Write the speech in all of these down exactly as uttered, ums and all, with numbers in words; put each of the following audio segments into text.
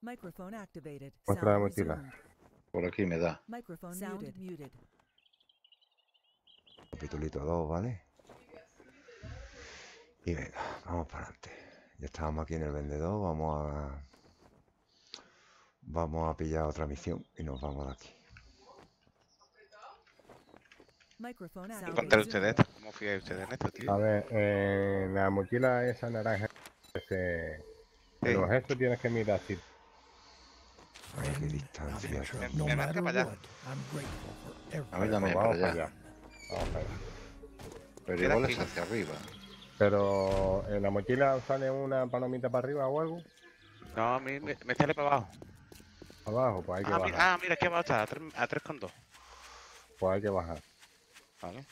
Microphone activated. Muestra la Sound mochila. resumed. Por aquí me da. Microphone muted. muted. Capitulito dos, ¿vale? Y venga, vamos para adelante. Ya estábamos aquí en el vendedor, vamos a... Vamos a pillar otra misión y nos vamos de aquí. Microphone ¿Qué contra ustedes esto? ¿Cómo fían ustedes en esto, tío? A ver, eh, la mochila esa naranja, ese, el Sí. objeto tienes que mirar si A ver qué distancia. Me, me marca para allá. A mí pues también, vamos para para allá. allá. Vamos para allá. Pero Queda igual aquí. es hacia arriba. Pero en la mochila sale una palomita para arriba o algo. No, a mí me, me sale para abajo. Abajo, pues hay que Ah, bajar. mira, ah, mira, aquí abajo está, a tres, a tres con dos. Pues hay que bajar. Vale.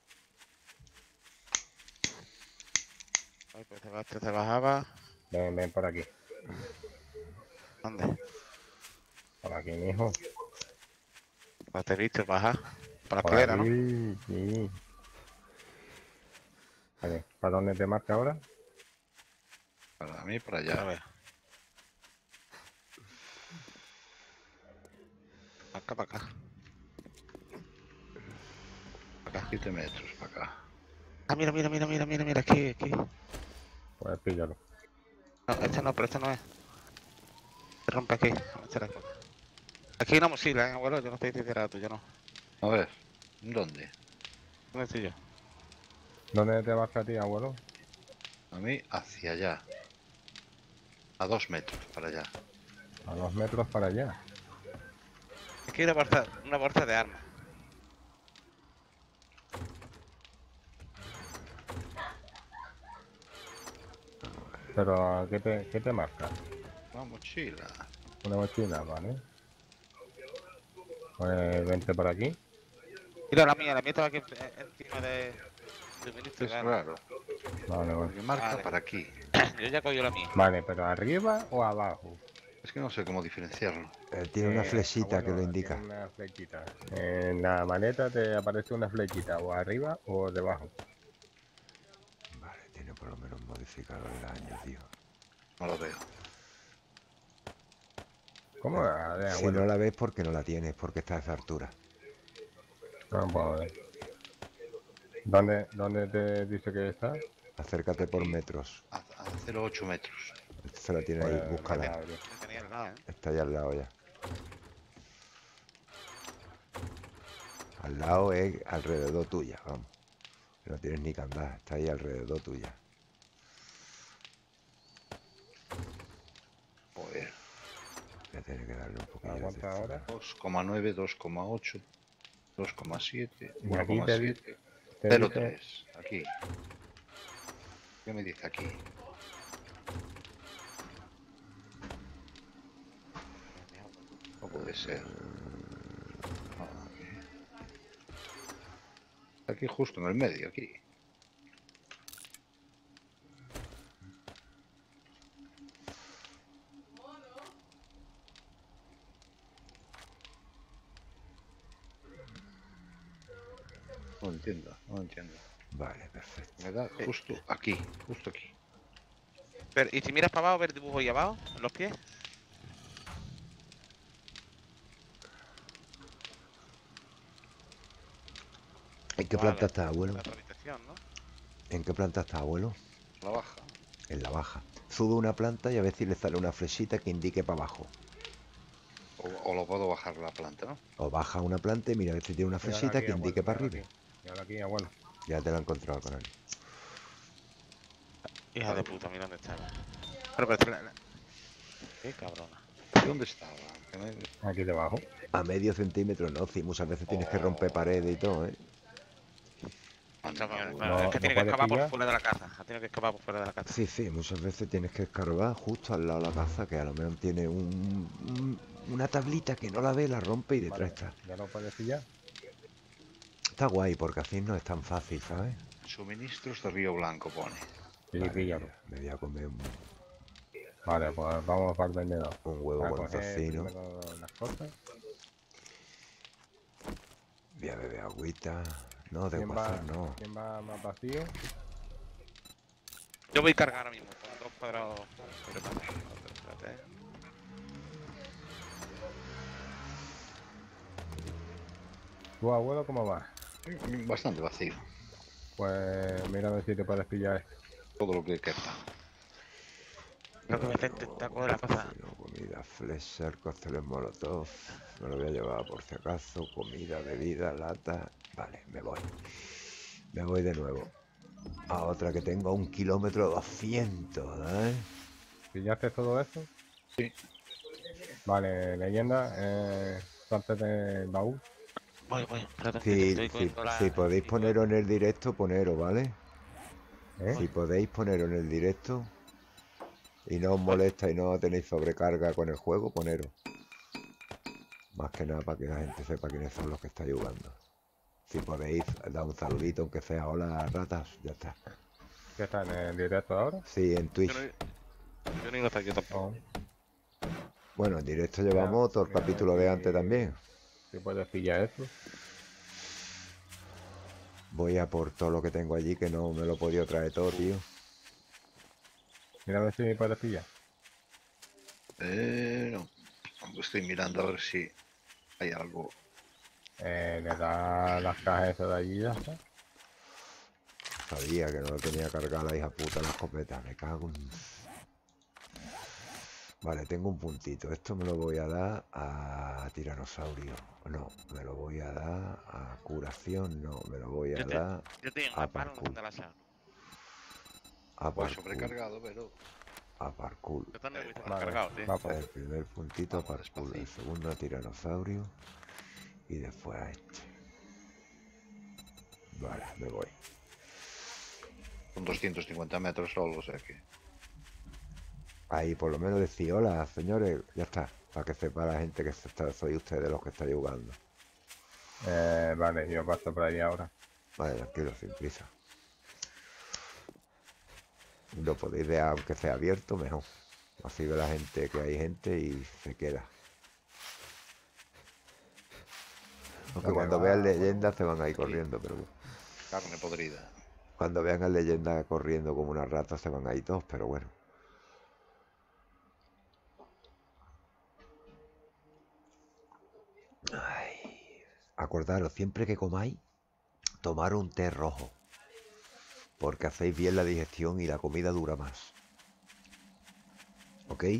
Ay, pues te, ba- te, te bajaba. Ven, ven por aquí. ¿Dónde? Por aquí, mijo. Pues te he visto, baja. Para la Por escalera, ¿no? aquí, sí. Vale, ¿para dónde te marca ahora? Para mí, para A allá. ver. Acá, para acá. Para acá. siete metros para acá. Ah, mira, mira, mira, mira, mira, mira, aquí, aquí. No, Pues píllalo. este no, pero este no es. Se rompe aquí. Este era- Aquí hay una mochila, ¿eh, abuelo? Yo no estoy tirado, tú, yo no. A ver, ¿dónde? ¿Dónde estoy yo? ¿Dónde te marca a ti, abuelo? A mí, hacia allá. A dos metros para allá. A dos metros para allá. Aquí hay una bolsa, una bolsa de armas. Pero, ¿qué te, qué te marca? Una mochila. Una mochila, ¿vale? Pues vente por aquí. Mira la mía, la mía estaba aquí eh, encima de... de ministro Es de armas. raro. Vale, vale. Porque marca Vale. para aquí. Yo ya cogí la mía. Vale, pero ¿arriba o abajo? Es que no sé cómo diferenciarlo. Eh, tiene una Eh, flechita ah, que lo bueno, indica. tiene una flechita. En la maleta te aparece una flechita, o arriba o debajo. Vale, tiene por lo menos modificador el año, tío. No lo veo. ¿Cómo? A ver, Si abuelo. no la ves porque no la tienes, porque está a esa altura. Vamos a ver. ¿Dónde, ¿Dónde te dice que está? Acércate por Aquí. metros. A, a cero coma ocho metros. Se la tiene ahí, Pues, búscala. vale, abre. Me tenía al lado, ¿eh? Está ahí al lado ya. Al lado es alrededor tuya, vamos. No tienes ni que andar, está ahí alrededor tuya. Joder. Voy a tener que darle un poquillo de Aguanta ahora. textura. dos coma nueve, dos coma ocho, dos coma siete, Y uno aquí coma te siete, Te cero dice- coma tres. Aquí. ¿Qué me dice aquí? No puede ser. Ah, aquí. Aquí justo en el medio, aquí. No entiendo, no entiendo. Vale, perfecto. Me da justo aquí, justo aquí. Pero, ¿y si miras para abajo, ver el dibujo ahí abajo? ¿En los pies? ¿En qué Vale. planta está, abuelo? La otra habitación, ¿no? ¿En qué planta está, abuelo? La baja. En la baja. Sube una planta y a ver si le sale una flechita que indique para abajo. O, o lo puedo bajar la planta, ¿no? O baja una planta y mira a ver si tiene una Mírala flechita aquí, que abuelo, indique para mírala arriba. aquí. Mírala aquí, abuelo. Ya te lo he encontrado con él. Hija de puta, mira dónde estaba. Pero, pero, la- la- qué cabrona. ¿Dónde estaba? Que me- Aquí debajo. A medio centímetro no, sí, muchas veces tienes que romper paredes y todo, ¿eh? Macho, Anda, bueno, bueno. No, es que no tiene que puedes escapar por pillar. fuera de la casa. Ha tenido que escapar por fuera de la casa. Sí, sí, muchas veces tienes que escarbar justo al lado de la casa, que a lo mejor tiene un, un- una tablita que no la ve, la rompe y detrás Vale, está. ¿ya lo puedes pillar? Está guay, porque así no es tan fácil, ¿sabes? Suministros de Río Blanco pone. Sí, Vale, píllalo. Me voy a comer un, Vale, pues vamos para el vendedor. un huevo A con coger tocino. primero las cosas. Voy a beber agüita. No, de ¿Quién va, WhatsApp no. ¿Quién va más vacío? Yo voy a cargar ahora mismo con dos cuadrados. Espérate, espérate. ¿Tu abuelo cómo va? Bastante vacío. Pues mira a ver si te puedes pillar esto. Todo lo que queda. Creo que voy a intentar coger la cosa. Bueno, comida, fleser, cócteles molotov. Me lo voy a llevar por si acaso. Comida, bebida, lata. Vale, me voy. Me voy de nuevo. A otra que tengo a un kilómetro doscientos, ¿eh? ¿Pillaste todo eso? Sí. Vale, leyenda, eh, antes del baúl. Voy, voy. Espérate, que Si, estoy si, cogiendo la- si podéis poneros en el directo, poneros, ¿vale? ¿Eh? Si podéis poneros en el directo y no os molesta y no tenéis sobrecarga con el juego, poneros. Más que nada para que la gente sepa quiénes son los que estáis jugando. Si podéis, dar un saludito, aunque sea hola ratas, ya está. ¿Qué está en el directo ahora? Sí, en Twitch. Yo no, yo no iba a estar aquí tampoco. No. Bueno, en directo llevamos todo el mira, capítulo de aquí- antes también. Si puedes pillar eso. Voy a por todo lo que tengo allí, que no me lo he podido traer todo, tío. Mira a ver si puedes pillar. Eh, no. Estoy mirando a ver si hay algo. Eh, le da las cajas esas de allí y ya está. Sabía que no lo tenía cargada la hija puta la escopeta. Me cago en... Vale, tengo un puntito. Esto me lo voy a dar a tiranosaurio. No, me lo voy a dar a curación. No, me lo voy a Yo te- dar Yo tengo a una mano parkour. de la sala. a Pues parkour. sobrecargado, pero. A parkour. Yo también me Vale, cargado, tío. va pues. El primer puntito a Vamos, parkour. El despacito. segundo a tiranosaurio. Y después a este. Vale, me voy. Son doscientos cincuenta metros solo, o sea que. Ahí por lo menos decir hola, señores, ya está, para que sepa la gente que está- soy ustedes los que estáis jugando. Eh, vale, yo paso por ahí ahora. Vale, tranquilo, sin prisa. Lo podéis dejar aunque sea abierto, mejor. Así ve la gente que hay gente y se queda. Aunque Dame, cuando va, vean bueno. leyendas se van a ir corriendo, pero bueno. Carne podrida. Cuando vean a leyendas corriendo como una rata se van a ir todos, pero bueno. Ay. Acordaros, siempre que comáis, tomar un té rojo. Porque hacéis bien la digestión y la comida dura más. ¿Ok?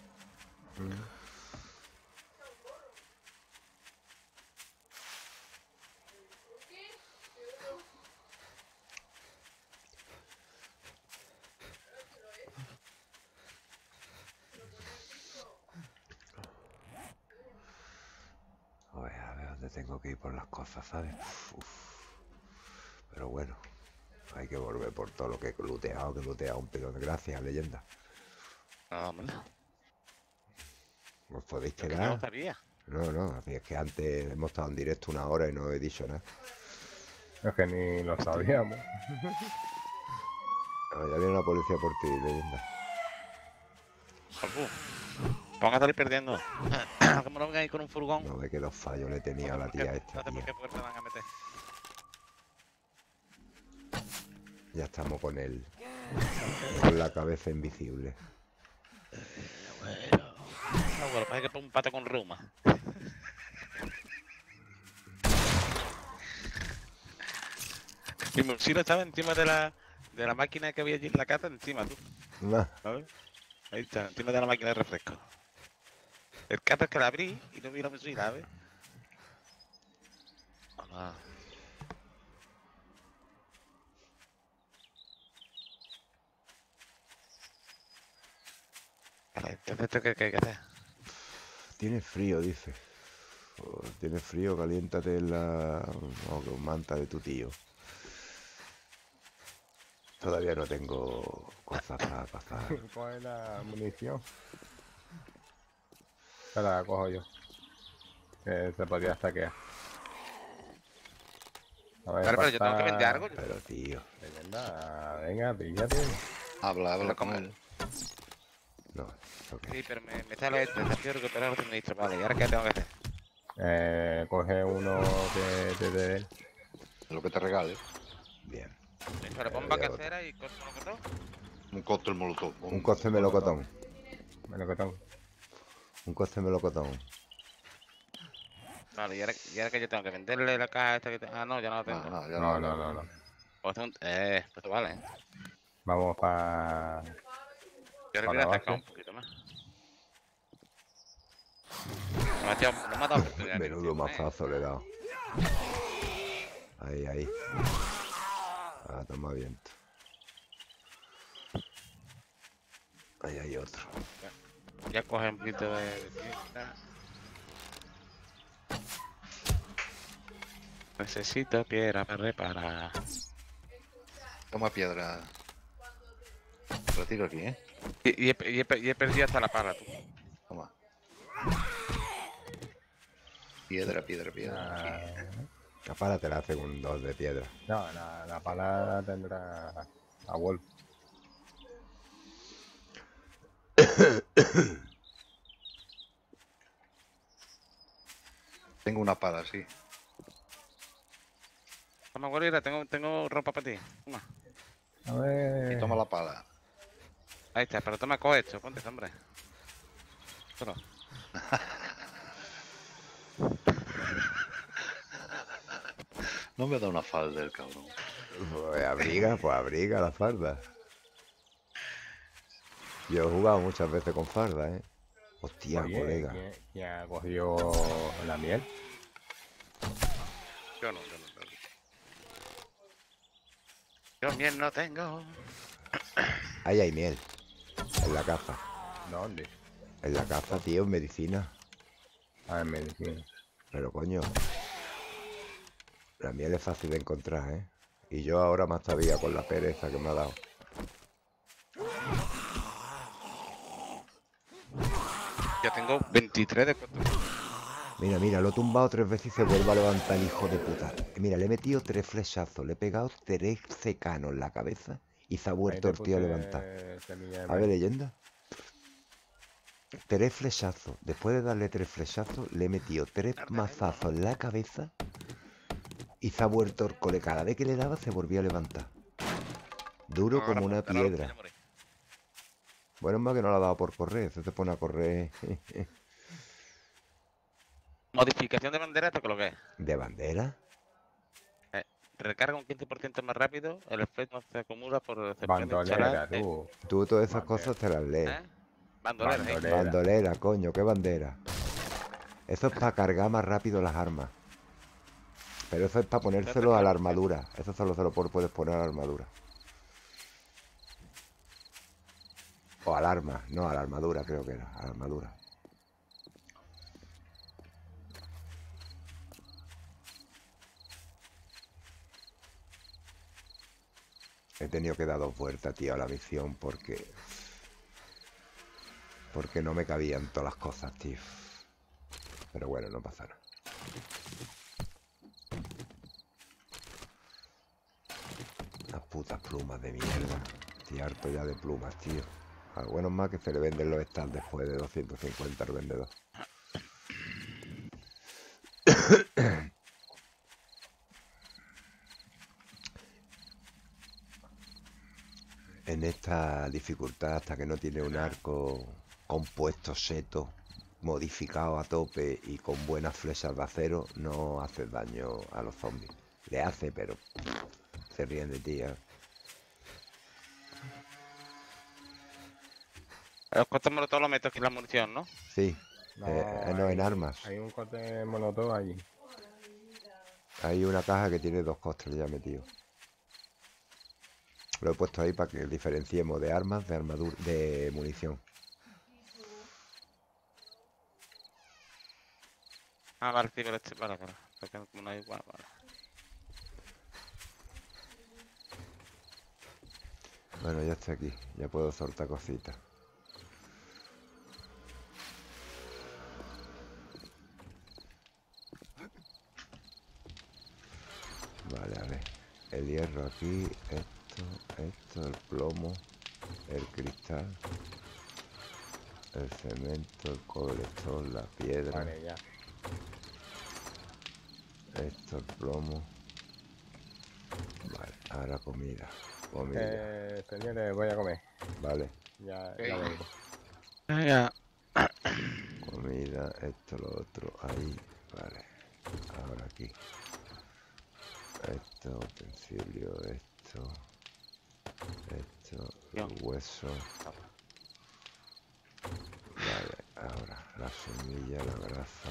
A ver, a ver dónde tengo que ir por las cosas, ¿sabes? Uf. Pero bueno, hay que volver por todo lo que he looteado, que he looteado un pilón. Gracias, leyenda. No, hombre. ¿Os podéis Lo que me quedar? gustaría. No, no, así es que antes hemos estado en directo una hora y no he dicho nada. Es que ni lo sabíamos. Ah, ya viene la policía por ti, leyenda. Joder. Vamos a salir perdiendo. Como no vengan ahí con un furgón. No ve que dos fallos le tenía a la no sé tía por qué- esta, No sé por tía. qué puerta van a meter. Ya estamos con él. Con la cabeza invisible. No, bueno, parece que pongo un pato con reuma. Mi mochila estaba encima de la, de la máquina que había allí en la casa, encima, tú. Nah, ¿Sabes? Ahí está, encima de la máquina de refresco. El caso es que la abrí y no vi la mochila, ¿sabes? Hola. Vale, entonces, ¿esto qué, qué hay que hacer? tiene frío, dice. Oh, tiene frío, caliéntate en la oh, manta de tu tío. Todavía no tengo cosas para pasar. Coge la munición. Se la cojo yo. Que se podría saquear. A ver, Claro, pero yo tengo que pasa- vender algo. Pero tío, Leyenda, venga, píllate. Habla, habla Pero con como- él. no. ok. Sí, pero me, me sale este, quiero recuperar el suministro. Vale, ¿y ahora qué tengo que hacer? Eh, coge uno de, de, de él. Lo que te regale. Bien. Me le bomba casera y cosas con todo. Un cóctel molotov. Un coste melocotón. Melocotón. Un coste melocotón. Vale, y ahora, y ahora que yo tengo que venderle la caja esta que te... Ah, no, ya no la tengo. No, no, ya No, no, no, no. Pues un... Eh, pues esto vale, ¿eh? Vamos para... Yo Para ahora quiero la atacar base. un poquito más. No me ha tirado- no me ha dado oportunidad. ni de Menudo tiempo, ¿eh? mazazo le he dado. Ahí, ahí. Ah, toma viento. Ahí hay otro. Ya coge un poquito de, de piedra. Necesito piedra para reparar. Toma piedra. Retiro aquí, ¿eh? Y, y he, y he- y he perdido hasta la pala, tú. Toma. Piedra, piedra, piedra. Ah, La pala te la hace un dos de piedra. no, la, la pala tendrá a Wolf. Tengo una pala, sí. Toma, gorila, tengo, tengo ropa para ti. Toma. A ver... Y toma la pala. Ahí está, pero toma, coge esto, ponte, hombre. Solo. No me da una falda el cabrón. Pues abriga, pues abriga la farda. Yo he jugado muchas veces con farda, ¿eh? Hostia, Oye, colega. ¿quién, quién ha cogido la miel? Yo no, yo no. Yo, no. Yo miel no tengo. Ahí hay miel. En la caza. ¿Dónde? En la caza, tío, en medicina. Ah, en medicina. Pero coño. La miel es fácil de encontrar, ¿eh? Y yo ahora más todavía con la pereza que me ha dado. Ya tengo veintitrés de cuatro. Mira, mira, lo he tumbado tres veces y se vuelve a levantar el hijo de puta. Mira, le he metido tres flechazos, le he pegado tres secanos en la cabeza y se ha Ahí vuelto te el tío a puse levantar. semilla de A ver, maíz. leyenda. Tres flechazos. Después de darle tres flechazos, le he metido tres mazazos en la cabeza y se ha vuelto el cole. Cada vez que le daba, se volvía a levantar. Duro Ahora como una montará lo que piedra. ya morí. Bueno, es más que no lo ha dado por correr. Se te pone a correr Modificación de bandera, ¿esto qué es lo que es? de bandera. Recarga un quince por ciento más rápido, el efecto se acumula por el Bandolera, tú. Tú todas esas Bandera. cosas te las lees. ¿Eh? Bandolera, ¿eh? Bandolera. Bandolera, coño, qué bandera. Eso es para cargar más rápido las armas. Pero eso es para ponérselo a la armadura. Eso solo se lo por- puedes poner a la armadura. O al arma. No, a la armadura creo que era. A la armadura. He tenido que dar dos vueltas, tío, a la misión porque... Porque no me cabían todas las cosas, tío. Pero bueno, no pasa nada. Las putas plumas de mierda. Estoy harto ya de plumas, tío. Ah, bueno, es más que se le venden los stands después de doscientos cincuenta al vendedor. En esta dificultad, hasta que no tiene un arco compuesto seto, modificado a tope y con buenas flechas de acero, no hace daño a los zombies. Le hace, pero se ríen de ti, ¿eh? Los costos molotov lo meto aquí en la munición, ¿no? Sí, No, eh, no en hay- armas. Hay un cote molotov allí. Hay una caja que tiene dos costres ya metidos. Lo he puesto ahí para que diferenciemos de armas, de armadura, de munición. Ah, vale, sí, vale, sí, vale, vale. Porque como no hay igual, vale. Bueno, ya estoy aquí. Ya puedo soltar cositas. Vale, a ver. El hierro aquí, esto, esto, el plomo, el cristal, el cemento, el colector, la piedra, Vale, ya. esto, el plomo. Vale, ahora comida. Comida, Eh, señores, voy a comer. vale. Ya, ya Ok. vengo. Venga. Comida, esto, lo otro, ahí, vale. Ahora aquí. Esto, utensilio, esto. Esto, Bien. el hueso. Vale, ahora la semilla, la grasa.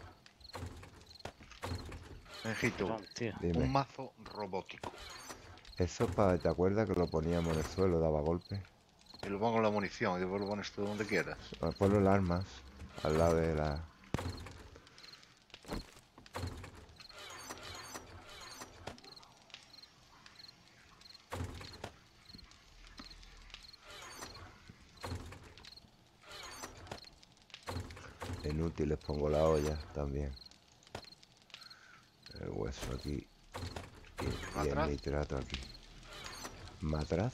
Benjito, Perdón, tío. Dime. un mazo robótico. Eso para, ¿te acuerdas que lo poníamos en el suelo, daba golpes? Y lo pongo en la munición y después lo pones tú donde quieras. Ah, ponlo en las armas, al lado de la... En útiles pongo la olla también. El hueso aquí. Y, y el matraz? nitrato aquí. Matraz.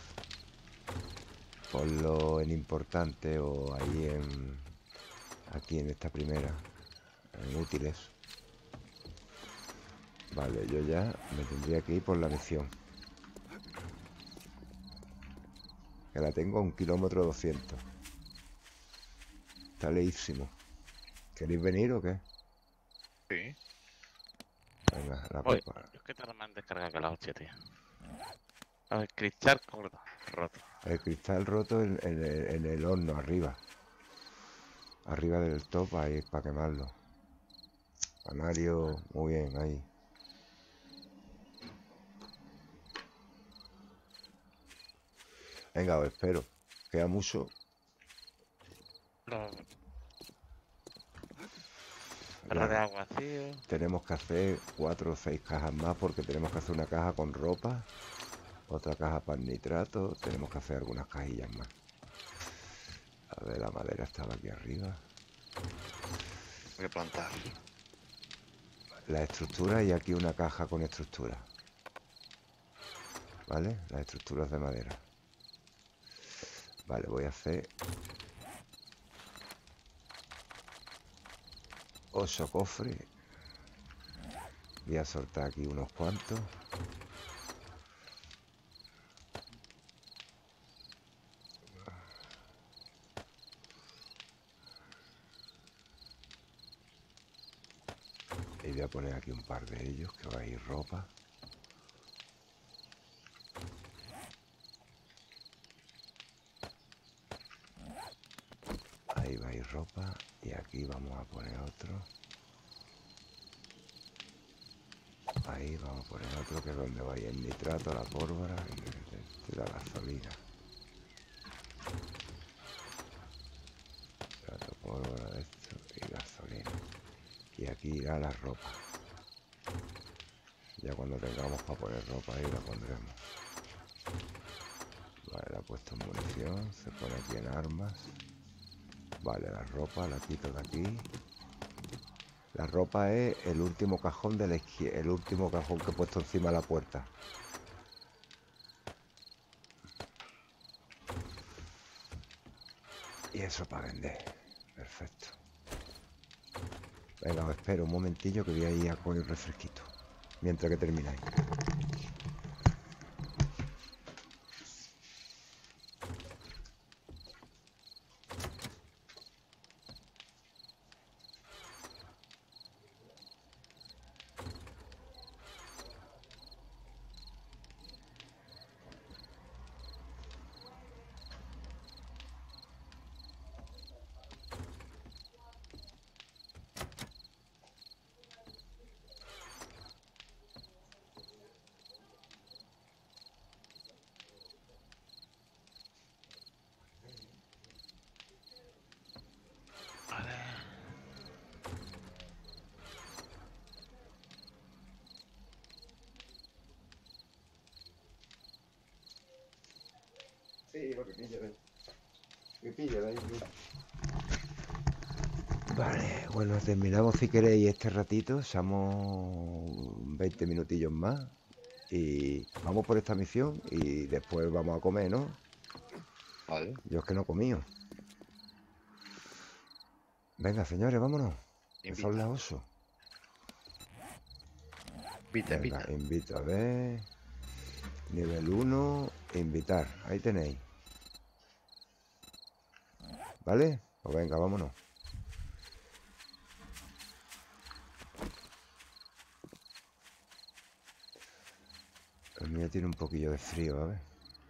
Ponlo en importante o ahí en... Aquí en esta primera. En útiles. Vale, yo ya me tendría que ir por la misión. Que la tengo a un kilómetro doscientos. Está leísimo. ¿Queréis venir o qué? Sí. Venga, la Oye, copa. es que tarda más en descargar que la hostia, tío. A ver, cristal corto, roto. El cristal roto en, en el, en el horno, arriba. Arriba del top, ahí, para quemarlo. Canario, muy bien, ahí. Venga, os espero. Queda mucho. Los... Perro de Ya, agua, tío. tenemos que hacer cuatro o seis cajas más porque tenemos que hacer una caja con ropa. Otra caja para el nitrato. Tenemos que hacer algunas cajillas más. A ver, la madera estaba aquí arriba. Voy a plantar. La estructura y aquí una caja con estructura. ¿Vale? Las estructuras de madera. Vale, voy a hacer ocho cofres. Voy a soltar aquí unos cuantos. Y voy a poner aquí un par de ellos, que va a ir ropa. Ahí va a ir ropa. Y aquí vamos a poner otro. Ahí vamos a poner otro, que es donde va a ir el nitrato, la pólvora y la gasolina. Nitrato, pólvora, esto y gasolina. Y aquí irá la ropa. Ya cuando tengamos para poner ropa ahí la pondremos. Vale, la he puesto en munición. Se pone aquí en armas. Vale, la ropa la quito de aquí. La ropa es el último cajón de la izquierda. El último cajón que he puesto encima de la puerta. Y eso para vender. Perfecto. Venga, os espero un momentillo que voy a ir a coger un refresquito. Mientras que termináis. Sí, lo que pille de ahí. Que pille de ahí. Vale, bueno, terminamos si queréis este ratito. Echamos veinte minutillos más. Y vamos por esta misión y después vamos a comer, ¿no? Vale. Yo es que no he comido. Venga, señores, vámonos. Que son las ocho. Invita, Venga, invita. invito a ver. Nivel uno, invitar. Ahí tenéis. ¿Vale? Pues venga, vámonos. tiene un poquillo de frío, a ver.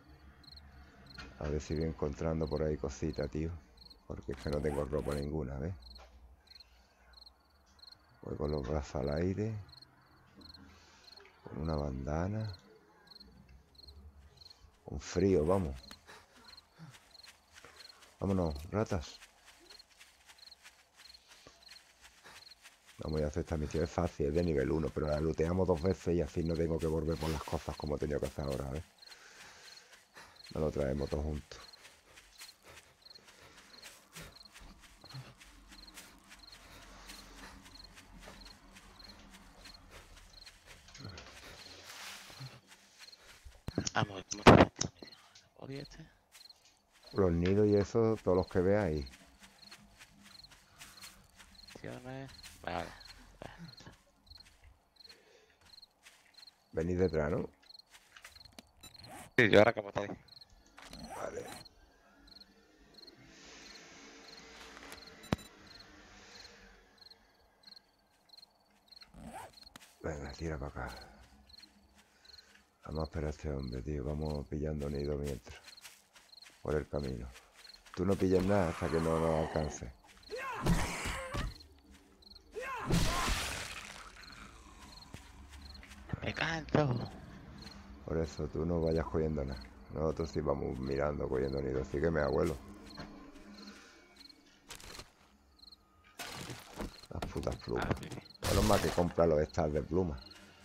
A ver si voy encontrando por ahí cositas, tío. Porque es que no tengo ropa ninguna, ¿ves? Voy con los brazos al aire. Con una bandana. Con frío, vamos. Vámonos, ratas. Vamos a hacer esta misión. Es fácil, es de nivel uno, pero la looteamos dos veces y así no tengo que volver por las cosas como he tenido que hacer ahora, ¿ves? No lo traemos todos juntos. Vamos, ¿cómo está esta misión? ¿Body este? Los nidos y eso, todos los que veáis. Misiones. Vale. Venid detrás, ¿no? Sí, yo ahora como está ahí. Vale. Venga, tira para acá. Vamos a esperar a este hombre, tío. Vamos pillando nido mientras. Por el camino. Tú no pilles nada hasta que no nos alcance. Me canso. Por eso tú no vayas cogiendo nada. Nosotros sí vamos mirando, cogiendo nido. Sígueme, abuelo. Las putas plumas. Ah, sí. Menos mal que compra los estas de plumas.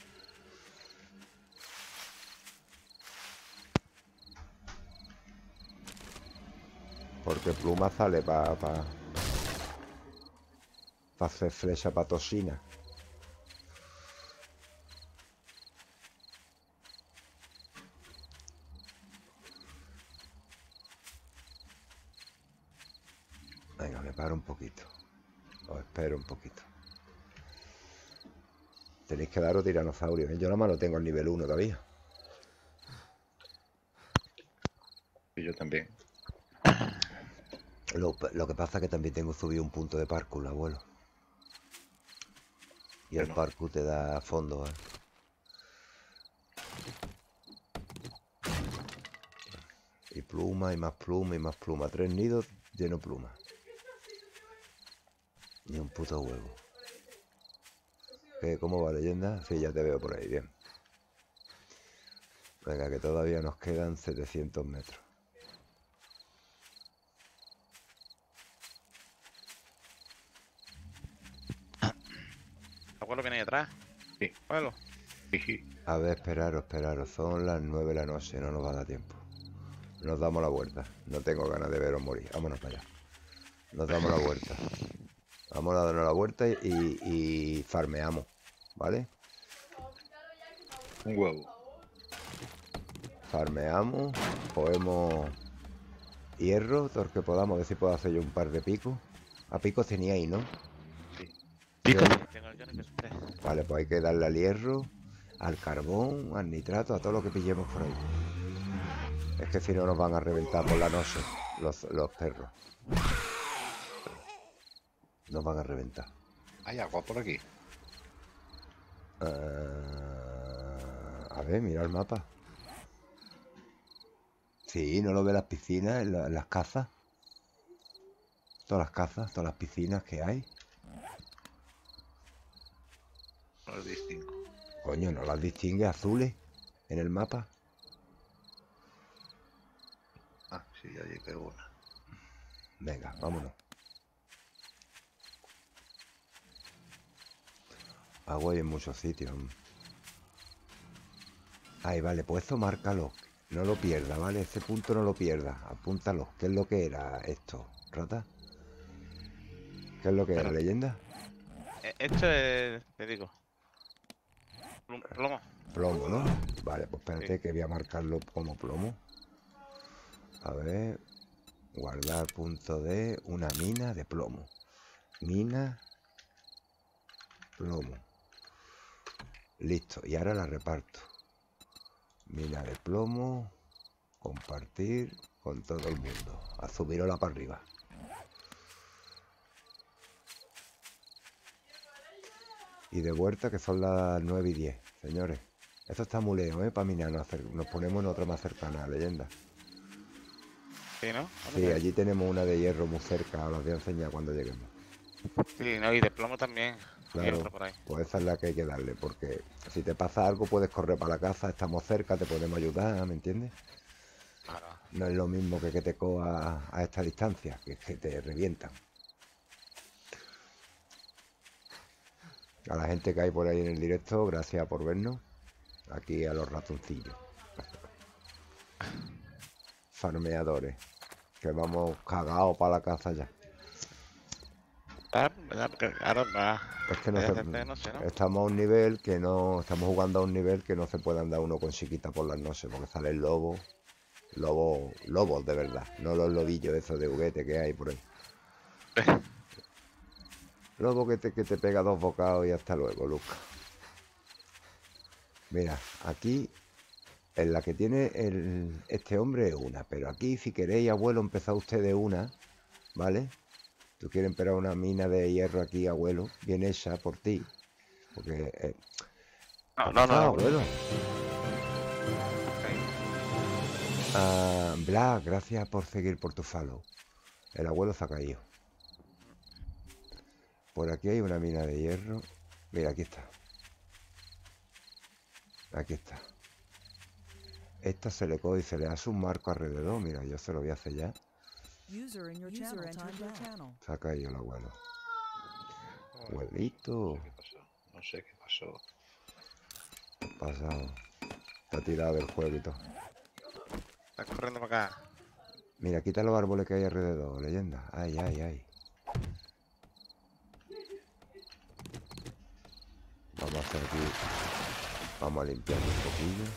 Porque pluma sale para pa, pa hacer flecha para toxina. Venga, me paro un poquito. Os espero un poquito. Tenéis que daros tiranosaurios, ¿eh? Yo nada más lo tengo al nivel uno todavía. Y yo también. Lo, lo que pasa es que también tengo subido un punto de parkour, abuelo. Y el Bueno. parkour te da fondo, ¿eh? Y pluma, y más pluma, y más pluma. Tres nidos lleno de pluma. Ni un puto huevo. ¿Qué? ¿Cómo va, leyenda? Sí, ya te veo por ahí, bien. Venga, que todavía nos quedan setecientos metros. ¿Abuelo viene ahí atrás? Sí. Abuelo. Jiji. A ver, esperaros, esperaros. Son las nueve de la noche, no nos va a dar tiempo. Nos damos la vuelta. No tengo ganas de veros morir. Vámonos para allá. Nos damos la vuelta. Vamos a darnos la vuelta y, y farmeamos, ¿vale? Un huevo. Farmeamos, cogemos hierro, todo lo que podamos, a ver si puedo hacer yo un par de picos. A picos teníais, ¿no? Pico, Yo- tengo el Johnny que son tres. Vale, pues hay que darle al hierro, al carbón, al nitrato, a todo lo que pillemos por ahí. Es que si no nos van a reventar por la noche los, los perros. Nos van a reventar. Hay agua por aquí. Ah, a ver, mira el mapa. Sí, ¿no lo ve las piscinas, en la- en las cazas? Todas las cazas, todas las piscinas que hay. No los distingo. Coño, ¿no las distingue azules en el mapa? Ah, sí, ya llegué una. Venga, vámonos. Agua hay en muchos sitios. Ahí, vale, pues esto márcalo. No lo pierda, ¿vale? Ese punto no lo pierda. Apúntalo. ¿Qué es lo que era esto, rata? ¿Qué es lo que era, Pero- leyenda? Eh, Esto es. Te digo. Plum- Plomo. Plomo, ¿no? Vale, pues espérate Sí. que voy a marcarlo como plomo. A ver. Guardar punto de una mina de plomo. Mina. Plomo. Listo. Y ahora la reparto. Mina de plomo. Compartir con todo el mundo. A subirla para arriba. Y de vuelta que son las nueve y diez, señores. Esto está muy lejos, ¿eh? Para minar, nos, acer- nos ponemos en otra más cercana, leyenda. Sí, ¿no? Sí, allí tenemos una de hierro muy cerca, os las voy a enseñar cuando lleguemos. Sí, no, y de plomo también. Hay Claro, otro por ahí. pues esa es la que hay que darle, porque si te pasa algo puedes correr para la casa, estamos cerca, te podemos ayudar, ¿me entiendes? Claro. No es lo mismo que que te coja a esta distancia, que es que te revientan. A la gente que hay por ahí en el directo, gracias por vernos. Aquí a los ratoncillos. Farmeadores. Que vamos cagados para la casa ya. Ah, ¿verdad? Porque ahora va. Es que no Es se- de- de noche, ¿no? estamos a un nivel que no... Estamos jugando a un nivel que no se puede andar uno con chiquita por las noches, porque sale el lobo. Lobo, lobos de verdad, no los lobillos esos de juguete que hay por ahí. Lobo que te, que te pega dos bocados y hasta luego, Luca. Mira, aquí en la que tiene el, este hombre es una, pero aquí si queréis, abuelo, empezar usted de una, ¿vale? Tú quieres empezar una mina de hierro aquí, abuelo, bien hecha por ti. Porque... Eh, No, ¿qué ha no, no, pasado, no. abuelo? Ah, Blas, gracias por seguir por tu follow. El abuelo se ha caído. Por aquí hay una mina de hierro. Mira, aquí está. Aquí está. Esta se le coge y se le hace un marco alrededor. Mira, yo se lo voy a hacer ya. User in your channel timed out. Se ha caído el abuelo. Abuelito. No sé qué pasó. No sé qué pasó. Pasado. Está tirado del juego y todo. Está corriendo para acá. Mira, quita los árboles que hay alrededor, leyenda. Ay, ay, ay. Vamos a hacer aquí. Vamos a limpiar un poquillo.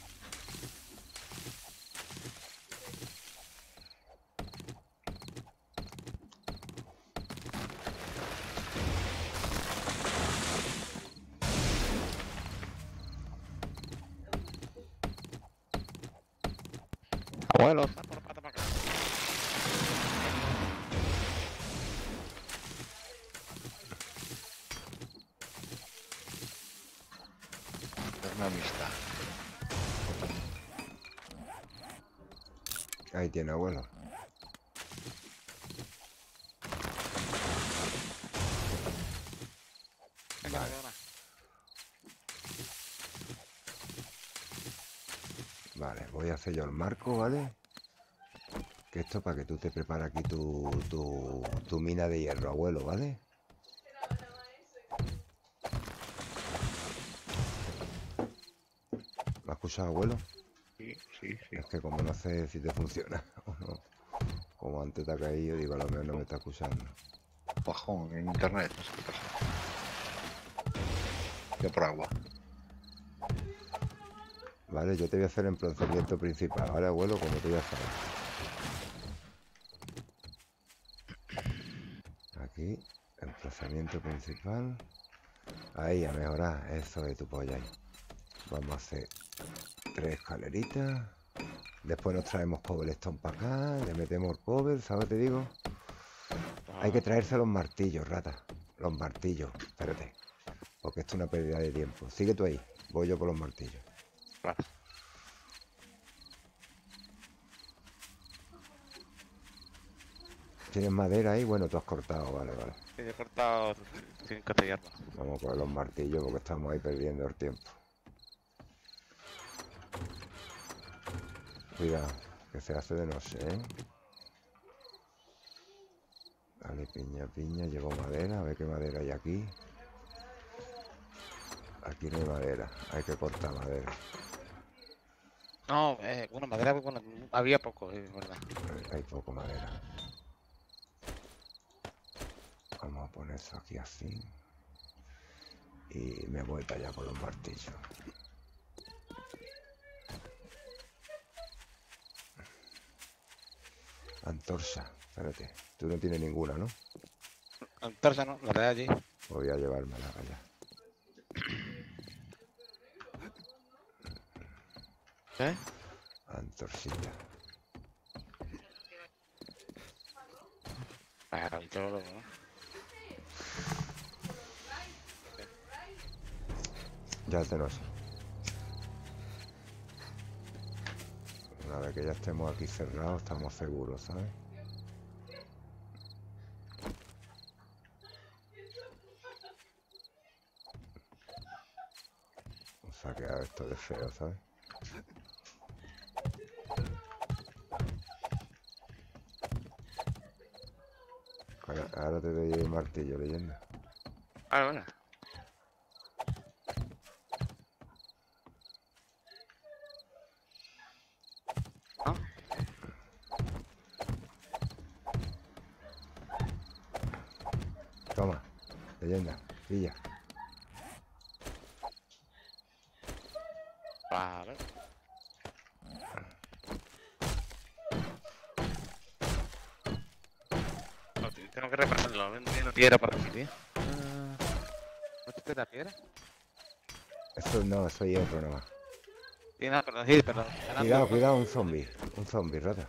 Abuelo, está por pata para acá. Es una amistad. Ahí tiene, abuelo. Venga, Vale. ahora. Vale, voy a hacer yo el marco, ¿vale? Que esto para que tú te prepares aquí tu, tu, tu mina de hierro, abuelo, ¿vale? ¿Me has escuchado, abuelo? Sí, sí, sí. Es que como no sé si te funciona o no. Como antes te ha caído, digo, a lo mejor no me está escuchando. Bajón en internet, no sé qué pasa. Yo por agua. Vale, yo te voy a hacer el emplazamiento principal, ¿vale, abuelo? Como tú ya sabes. Aquí, emplazamiento principal. Ahí, a mejorar. Eso de tu polla ahí. Vamos a hacer tres escaleritas. Después nos traemos cobblestone para acá. Le metemos el cobble, ¿sabes? Te digo. Hay que traerse los martillos, rata. Los martillos. Espérate. Porque esto es una pérdida de tiempo. Sigue tú ahí. Voy yo por los martillos. Claro. ¿Tienes madera ahí? Bueno, tú has cortado. Vale, vale. Sí, he cortado cinco de hierro. Vamos con los martillos porque estamos ahí perdiendo el tiempo. Cuidado, que se hace de noche, ¿eh? Vale, piña, piña, llevo madera, a ver qué madera hay aquí. Aquí no hay madera, hay que cortar madera. No, eh, bueno, madera, bueno, había poco, es verdad. Hay- Hay poco madera. Vamos a poner eso aquí así. Y me voy para allá con los martillos. Antorcha, espérate. Tú no tienes ninguna, ¿no? Antorcha, ¿no? La de allí. Voy a llevármela para allá. ¿Eh? Antorchita. Claro, y todo, ¿no? Ya es de noche. Mientras que ya estemos aquí cerrados, estamos seguros, ¿sabes? Nos ha quedado esto de feo, ¿sabes? Ahora, ahora te doy el martillo, leyenda. Ah, bueno. ¿No? Toma, leyenda, pilla. Vale. No, tío, tengo que repararlo. Ven, ven la piedra por aquí, tío. Ah, ¿no te la piedra? Eso no, eso es hierro nada más. Sí, nada, perdón, sí, perdón. Cuidado, cuidado, un zombie. Un zombie, rata.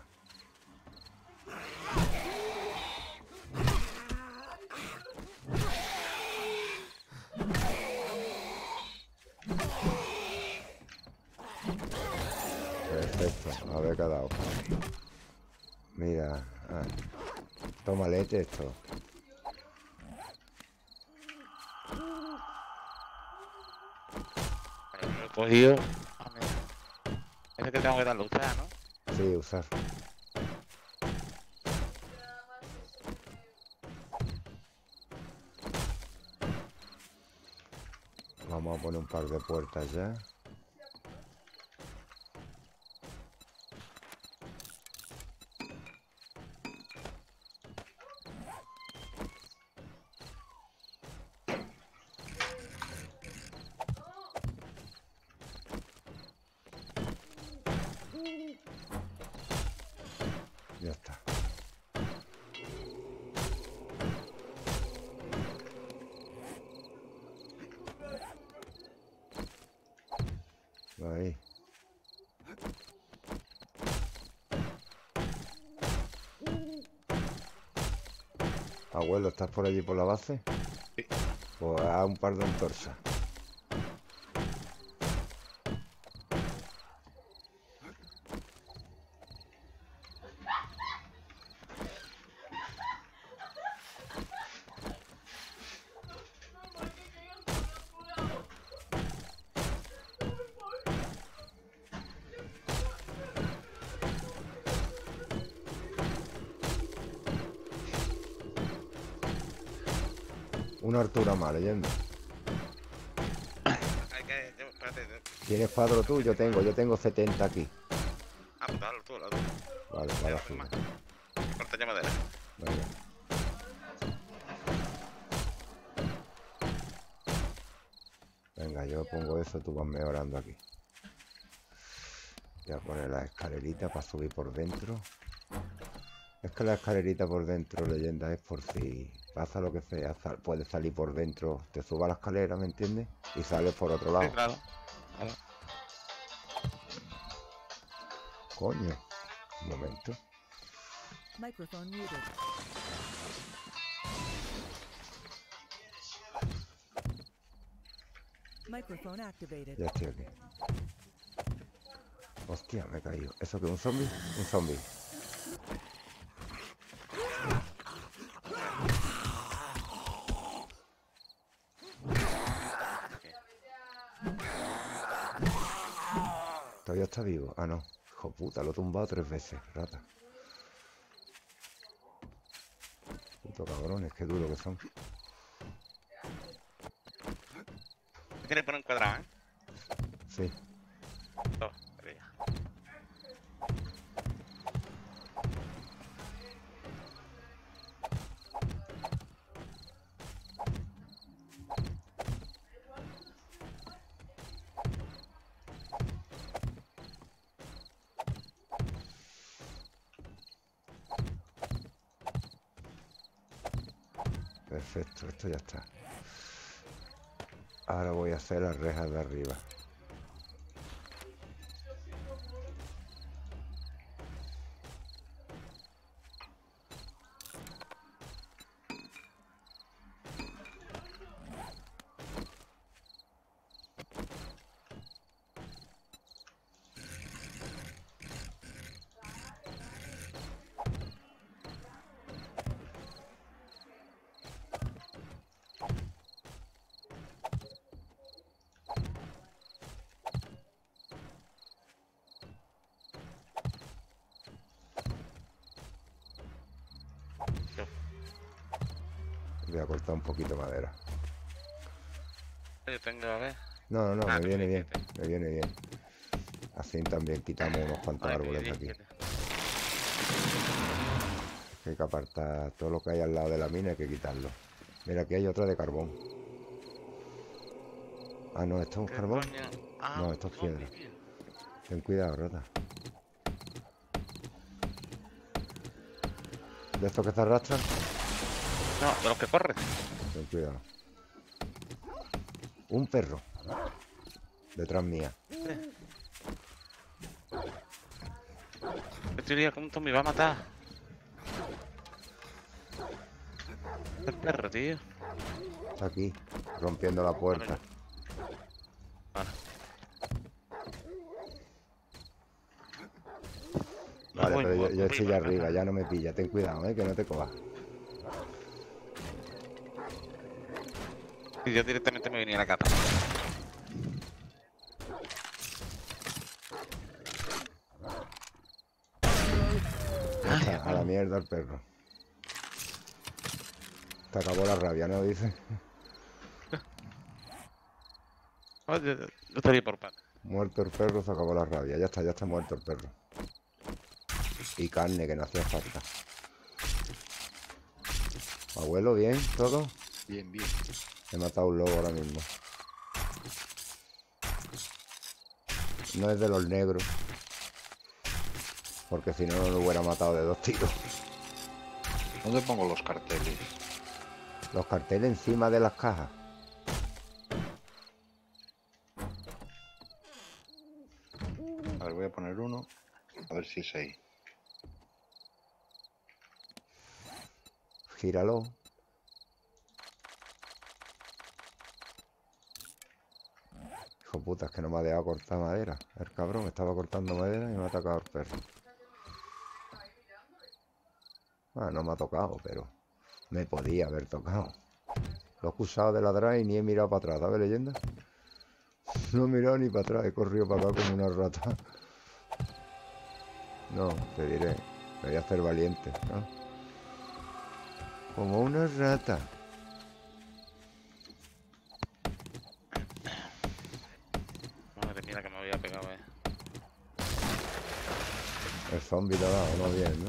Perfecto, a ver qué ha dado. Mira, ah, tómale esto. Vale, lo he cogido. Ah, mira. Es que tengo que darle usar, ¿no? Sí, usar. Vamos a poner un par de puertas ya. Ya está. Ahí. Abuelo, ¿estás por allí por la base? Sí. Pues haz un par de antorchas. Una altura más, leyenda. Hay que. Yo, espérate. yo- ¿Tienes cuadro tú? Yo tengo, yo tengo setenta aquí. Ah, pues dale tú, dale tú. Vale, Ya, para la pues, fila. más. Corta ya madera. Venga. Venga, yo pongo eso, tú vas mejorando aquí. Voy a poner la escalerita para subir por dentro. Es que la escalerita por dentro, leyenda, es por si pasa lo que sea, sal- puedes salir por dentro, te subas la escalera, ¿me entiendes? Y sales por otro Sí, lado. claro. Claro. Coño, un momento. Microphone muted. Microphone activated. Ya estoy aquí. Hostia, me he caído. ¿Eso qué? ¿Un zombie? Un zombie. Todavía está vivo. Ah, no. Hijo puta, lo he tumbado tres veces, rata. Puto cabrones, qué duro que son. ¿Te quieres poner un cuadrado, eh? Sí. Dos, pero ya. Perfecto, esto ya está. Ahora voy a hacer las rejas de arriba. Voy a cortar un poquito de madera. Yo tengo, a ver. No, no, no, Ah, me tú viene me bien, dijiste. me viene bien. Así también quitamos unos cuantos Ay, árboles de diez, aquí. siete. Hay que apartar todo lo que hay al lado de la mina, hay que quitarlo. Mira, aquí hay otra de carbón. Ah, no, ¿esto es ¿Qué carbón? coño? Ah, No, un esto es zombie, piedra. tío. Ten cuidado, Rota. ¿De estos que se arrastran? No, de los que corren. Ten cuidado. Un perro. Detrás mía. Este día como un zombie va a matar. El perro, tío. Está aquí, rompiendo la puerta. Vale. Vale, Voy, pero yo, voy, yo voy estoy para ya acá. arriba, ya no me pilla. Ten cuidado, eh, que no te cojas. Y yo directamente me venía a la cata. Ya está, a la mierda el perro. Te acabó la rabia, ¿no? Dice. Oye, yo estaría por pan. Muerto el perro, se acabó la rabia. Ya está, ya está muerto el perro. Y carne, que no hacía falta. Abuelo, ¿bien? ¿Todo? Bien, bien. He matado un lobo ahora mismo. No es de los negros. Porque si no, no lo hubiera matado de dos tiros. ¿Dónde pongo los carteles? Los carteles encima de las cajas. A ver, voy a poner uno. A ver si es ahí. Gíralo. Hijo puta, es que no me ha dejado cortar madera. El cabrón estaba cortando madera y me ha atacado el perro. Ah, no me ha tocado, pero me podía haber tocado. Lo he acusado de ladrar y ni he mirado para atrás, ¿sabes, leyenda? No he mirado ni para atrás, he corrido para acá como una rata. No, te diré, me voy a hacer valiente, ¿no? Como una rata. Madre mía, que me había pegado, eh. El zombie lo ha dado, no bien, ¿no?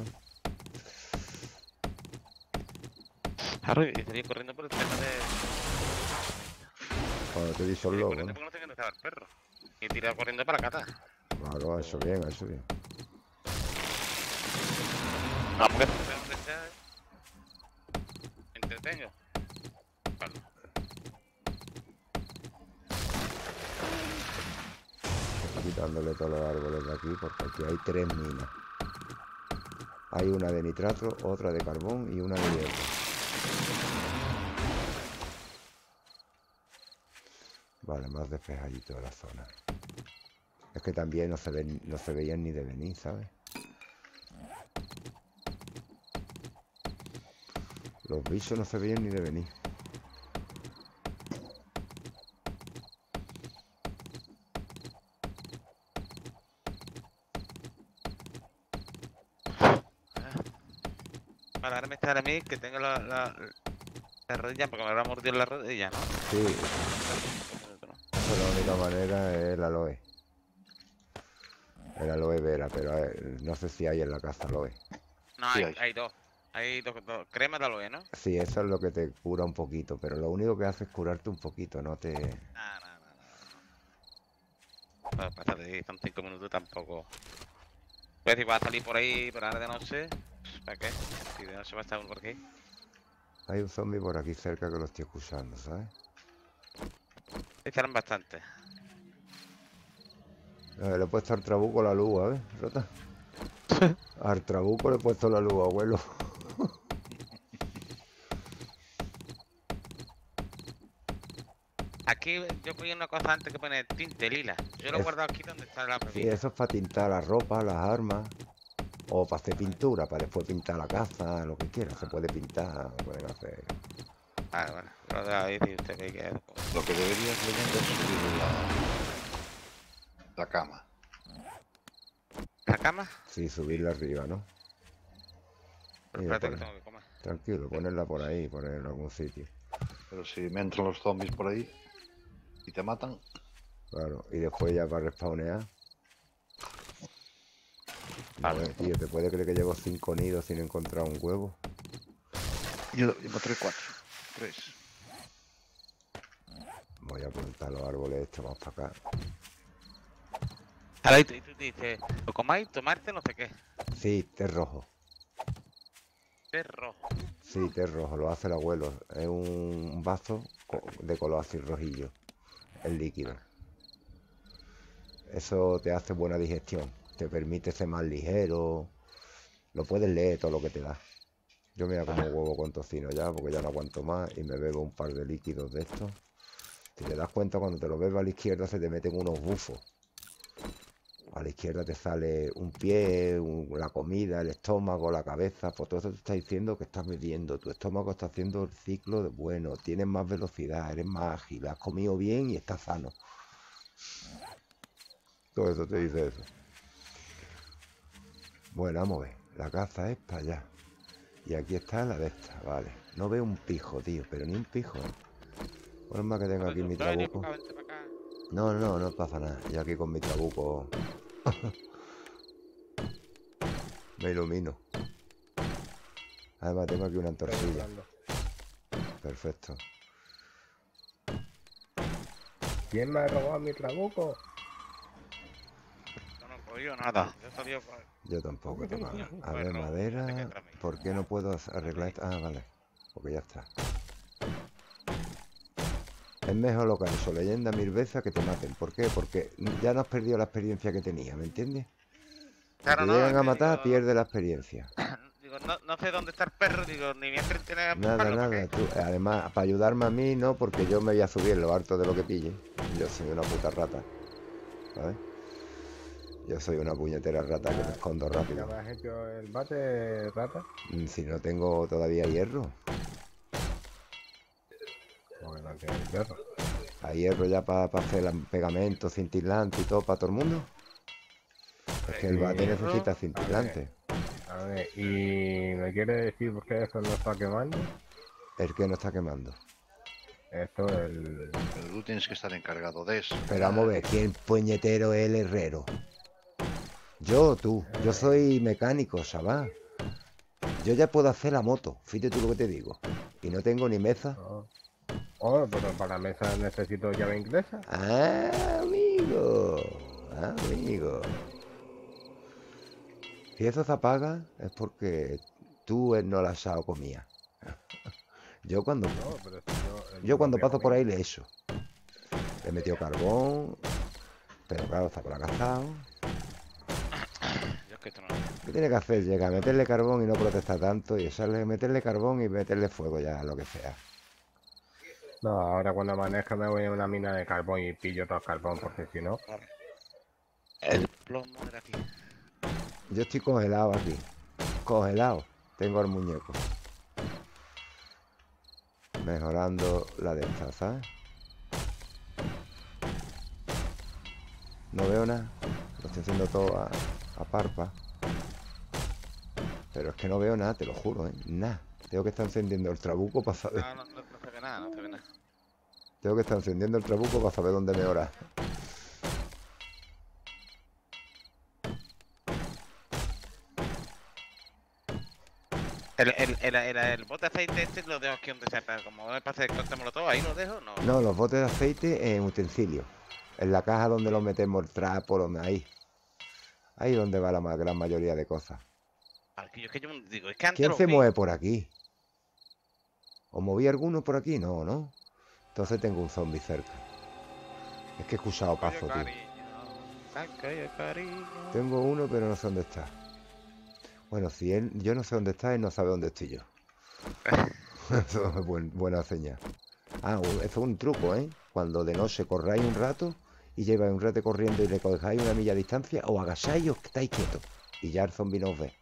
Harry, y estaría corriendo por el tema de... Cuando te he dicho el Estaría lobo, corriendo ¿no? porque no sé dónde estaba el perro. Y he tirado corriendo para la cata. Claro, eso bien, eso bien. No, porque donde sea, eh. Me entretengo. Vale. Quitándole todos los árboles de aquí porque aquí hay tres minas. Hay una de nitrato, otra de carbón y una de hierro. Vale, más despejadito de la zona. Es que también no se, ven, no se veían ni de venir, ¿sabes? Los bichos no se veían ni de venir. Vale, ahora me está a mí que tengo la, la, la rodilla, porque me habrá mordido la rodilla, ¿no? Sí, esa es la única manera, es el aloe. El aloe vera, pero a ver, no sé si hay en la casa aloe. No, Sí, hay, hay. hay dos. Hay dos, dos cremas de aloe, ¿no? Sí, eso es lo que te cura un poquito, pero lo único que hace es curarte un poquito, no te... Ah, no, no, no. Bueno, pasar de ahí, son cinco minutos tampoco. Pues si va a salir por ahí, por ahora de noche, ¿para qué? Si de noche va a estar uno por aquí. Hay un zombie por aquí cerca que lo estoy escuchando, ¿sabes? Echarán bastante. A ver, le he puesto al trabuco la luz, ¿sabes? Rota. Al trabuco le he puesto la luz, abuelo. Aquí yo ponía una cosa antes que pone tinte lila. Yo lo he Es- guardado aquí donde está la Sí, bebida. eso es para tintar la ropa, las armas. O para hacer pintura, para después pintar la casa, lo que quiera. Se puede pintar, pueden hacer... Ah, bueno, lo de ahí si usted ve que es. Lo que deberías leyendo es subir la, la cama. ¿La cama? Sí, subirla arriba, ¿no? Pero Y espérate que después tengo que comer. Tranquilo, ponerla por ahí, ponerla en algún sitio. Pero si me entran los zombies por ahí y te matan, Claro, y después ya para respawnear. No, Vale. eh, tío, ¿te puede creer que llevo cinco nidos sin encontrar un huevo? yo llevo tres, cuatro. Tres. Voy a plantar los árboles estos más para acá. Ahora y tú, y tú dices, lo comáis, tomarte no sé qué. Sí, té rojo. Té rojo. Sí, té rojo, lo hace el abuelo. Es un vaso co- de color así rojillo. El líquido. Eso te hace buena digestión. Te permite ser más ligero. Lo puedes leer todo lo que te da. Yo me voy a comer un huevo con tocino ya, porque ya no aguanto más. Y me bebo un par de líquidos de estos. Si te das cuenta, cuando te lo bebes a la izquierda se te meten unos bufos. A la izquierda te sale un pie, un- la comida, el estómago, la cabeza. Pues todo eso te está diciendo que estás bebiendo. Tu estómago está haciendo el ciclo de bueno. Tienes más velocidad, eres más ágil. Has comido bien y estás sano. Todo eso te dice eso. Bueno, vamos a ver. La caza es para allá. Y aquí está la de esta, vale. No veo un pijo, tío, pero ni un pijo, ¿eh? Por más que tengo aquí mi Vente trabuco. para acá, vente para acá. No, no, no pasa nada. Yo aquí con mi trabuco me ilumino. Además tengo aquí una antorchilla. Perfecto. ¿Quién me ha robado mi trabuco? Yo no he cogido nada. Yo he salido por... Yo tampoco tengo nada. A ver, Bueno, madera. fíjate que entra a mí. ¿Por qué no puedo arreglar esto? Ah, vale. Porque ya está. Es mejor lo que eso, leyenda mil veces a que te maten. ¿Por qué? Porque ya no has perdido la experiencia que tenía, ¿me entiendes? Si Claro, te no, llegan es a que matar, digo, pierde la experiencia. digo no, no sé dónde está el perro, digo, ni mi enfrente tiene que Nada, buscarlo, ¿para nada. qué? Tú, además, para ayudarme a mí, no, porque yo me voy a subir lo harto de lo que pille. Yo soy una puta rata. ¿Sabes? Yo soy una puñetera rata que me escondo ¿Ya rápido. me has hecho el bate, rata? Mm, Si no tengo todavía hierro. Porque no tiene el perro. Hay hierro ya para hacer el pegamento cintilante y todo para todo el mundo. Es que el bate Hierro. necesita cintilante. A ver, ¿y me quiere decir por qué eso no está quemando? El que no está quemando. Esto, el... Pero tú tienes que estar encargado de eso. Pero vamos a ver, ¿quién puñetero es el herrero? Yo o tú. Yo soy mecánico, ¿sabes? Yo ya puedo hacer la moto, fíjate tú lo que te digo. Y no tengo ni mesa. Oh, oh, pero para mesa necesito llave inglesa. Ah, amigo. Amigo. Si eso se apaga es porque tú no la has dado comida. Yo cuando, No, pero si yo... yo cuando propia paso por comida. ahí le echo. Le he metido carbón. Pero claro, está fracasado. Yo es que esto no... ¿Qué tiene que hacer? Llega a meterle carbón y no protesta tanto. Y echarle, meterle carbón y meterle fuego ya, lo que sea. No, ahora cuando amanezca me voy a una mina de carbón y pillo todo el carbón, porque si no... El plomo era aquí. Yo estoy congelado aquí. Congelado. Tengo el muñeco. Mejorando la de esta, ¿sabes? No veo nada. Lo estoy haciendo todo a, a parpa. Pero es que no veo nada, te lo juro, ¿eh? Nada. Tengo que estar encendiendo el trabuco para saber. No, no, no, no se ve nada, no se ve nada. Tengo que estar encendiendo el trabuco para saber dónde mejorar. El, el, el, el, el bote de aceite este lo dejo aquí donde sea, pero como me pasa de cortémoslo todo, ahí lo dejo, no. No, los botes de aceite en utensilios. En la caja donde los metemos el trapo, lo- ahí. Ahí es donde va la ma- gran mayoría de cosas. Aquí, yo es que yo digo, es que antes ¿Quién lo se vi. mueve por aquí? ¿Os moví alguno por aquí? No, ¿no? Entonces tengo un zombie cerca. Es que he escuchado Coño, paso, tío. cariño, coño, cariño. Tengo uno, pero no sé dónde está. Bueno, si él, yo no sé dónde está, él no sabe dónde estoy yo. Eso es buen- buena señal. Ah, u- eso es un truco, ¿eh? Cuando de noche corráis un rato y lleváis un rato corriendo y le cojáis una milla de distancia, o agacháis y os estáis quietos. Y ya el zombie no os ve.